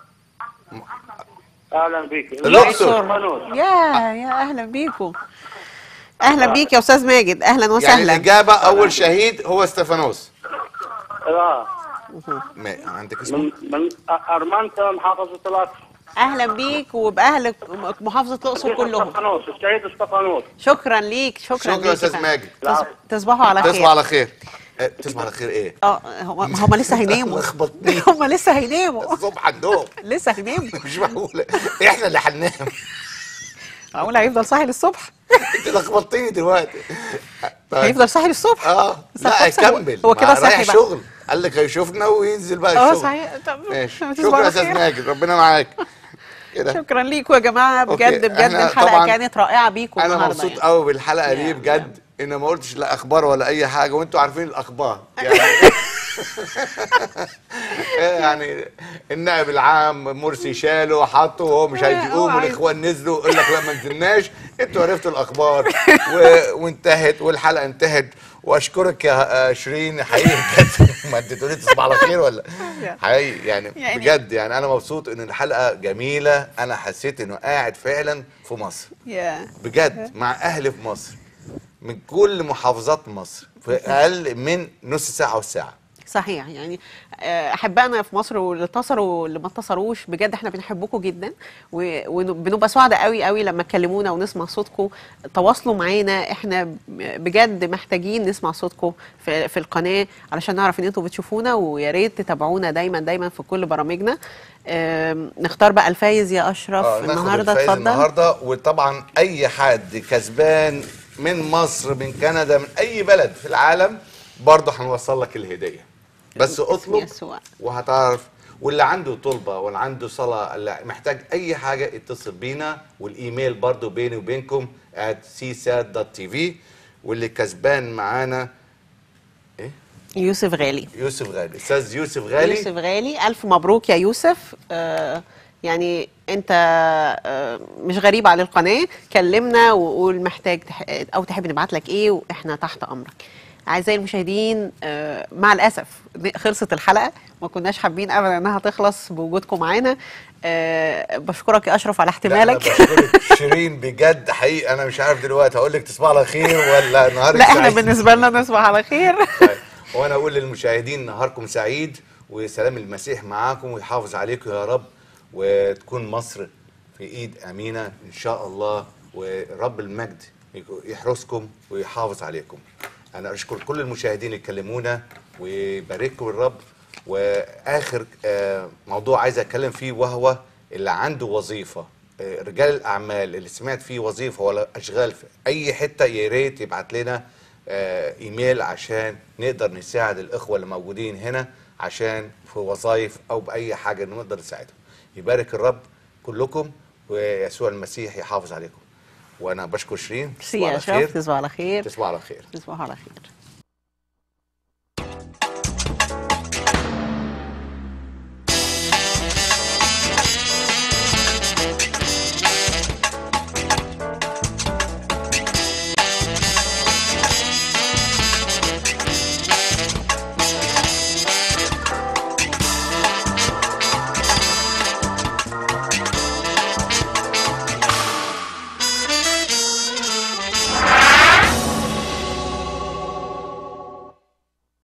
اهلا بيك. الاقصر. يا اهلا بيكم. اهلا بيك يا استاذ ماجد، اهلا وسهلا. يعني الاجابه اول شهيد هو استفانوس. عندك اسم؟ من ارمنتا محافظه الاقصر. اهلا بيك وباهل محافظه الاقصر كلهم. الشهيد اسطفانوس. شكرا ليك. شكرا يا استاذ ماجد. تصبحوا على خير. تصبحوا على خير. تصبح على خير ايه؟ هم لسه هيناموا. لخبطني. هم لسه هيناموا الصبح عندهم. لسه هيناموا. مش معقوله احنا اللي هننام. معقوله هيفضل صاحي للصبح؟ انت لخبطتني دلوقتي. هيفضل صاحي للصبح؟ لا هيكمل. هو كده صاحي بقى. شغل قال لك هيشوفنا وينزل بقى الشغل. صحيح. ماشي. شكرا يا استاذ ماجد، ربنا معاك. كده. شكرا ليكم يا جماعه، بجد الحلقه كانت رائعه بيكم. انا مبسوط قوي بالحلقه دي بجد. انا ما قلتش لا اخبار ولا اي حاجه، وانتوا عارفين الاخبار يعني النائب العام مرسي شاله وحطه وهو مش عايز يقوم، والاخوان نزلوا يقول لك لا ما نزلناش. انتوا عرفتوا الاخبار وانتهت والحلقه انتهت. واشكرك يا شيرين حقيقي بجد. ما انت تقولي تصبح على خير ولا حقيقي يعني بجد. يعني انا مبسوط ان الحلقه جميله. انا حسيت انه قاعد فعلا في مصر بجد مع اهلي في مصر من كل محافظات مصر في اقل من نص ساعه وساعه. صحيح. يعني احبائنا في مصر واللي اتصلوا واللي ما اتصلوش، بجد احنا بنحبكم جدا وبنبقى سعداء قوي قوي لما تكلمونا ونسمع صوتكم. تواصلوا معانا، احنا بجد محتاجين نسمع صوتكم في القناه علشان نعرف ان انتوا بتشوفونا، ويا ريت تتابعونا دايما في كل برامجنا. نختار بقى الفايز يا اشرف النهارده. اتفضل. النهارده وطبعا اي حد كسبان من مصر من كندا من اي بلد في العالم برضه هنوصل لك الهديه. بس اطلب وهتعرف. واللي عنده طلبه واللي عنده صلاه اللي محتاج اي حاجه اتصل بينا. والايميل برضه بيني وبينكم @csat.tv. واللي كسبان معانا ايه؟ يوسف غالي. يوسف غالي. استاذ يوسف غالي. يوسف غالي، الف مبروك يا يوسف. يعني انت مش غريب على القناه. كلمنا وقول محتاج او تحب نبعت لك ايه، واحنا تحت امرك. اعزائي المشاهدين، مع الاسف خلصت الحلقه، ما كناش حابين ابدا انها تخلص بوجودكم معانا. بشكرك يا اشرف على احتمالك. لا انا بشكرك شيرين بجد حقيقي. انا مش عارف دلوقتي هقول لك تصبح على خير ولا نهارك لا احنا بالنسبه لنا نصبح على خير. وانا اقول للمشاهدين نهاركم سعيد وسلام المسيح معاكم ويحافظ عليكم يا رب، وتكون مصر في ايد امينه ان شاء الله، ورب المجد يحرسكم ويحافظ عليكم. انا اشكر كل المشاهدين اللي كلمونا ويبارككم الرب. واخر موضوع عايز اتكلم فيه وهو اللي عنده وظيفه، رجال الاعمال اللي سمعت فيه وظيفه ولا اشغال في اي حته، يا ريت يبعت لنا ايميل عشان نقدر نساعد الاخوه اللي موجودين هنا عشان في وظائف او باي حاجه نقدر نساعدهم. يبارك الرب كلكم ويسوع المسيح يحافظ عليكم. وانا بشكر شيرين. تصبحوا على خير. تصبحوا على خير. تصبحوا على خير.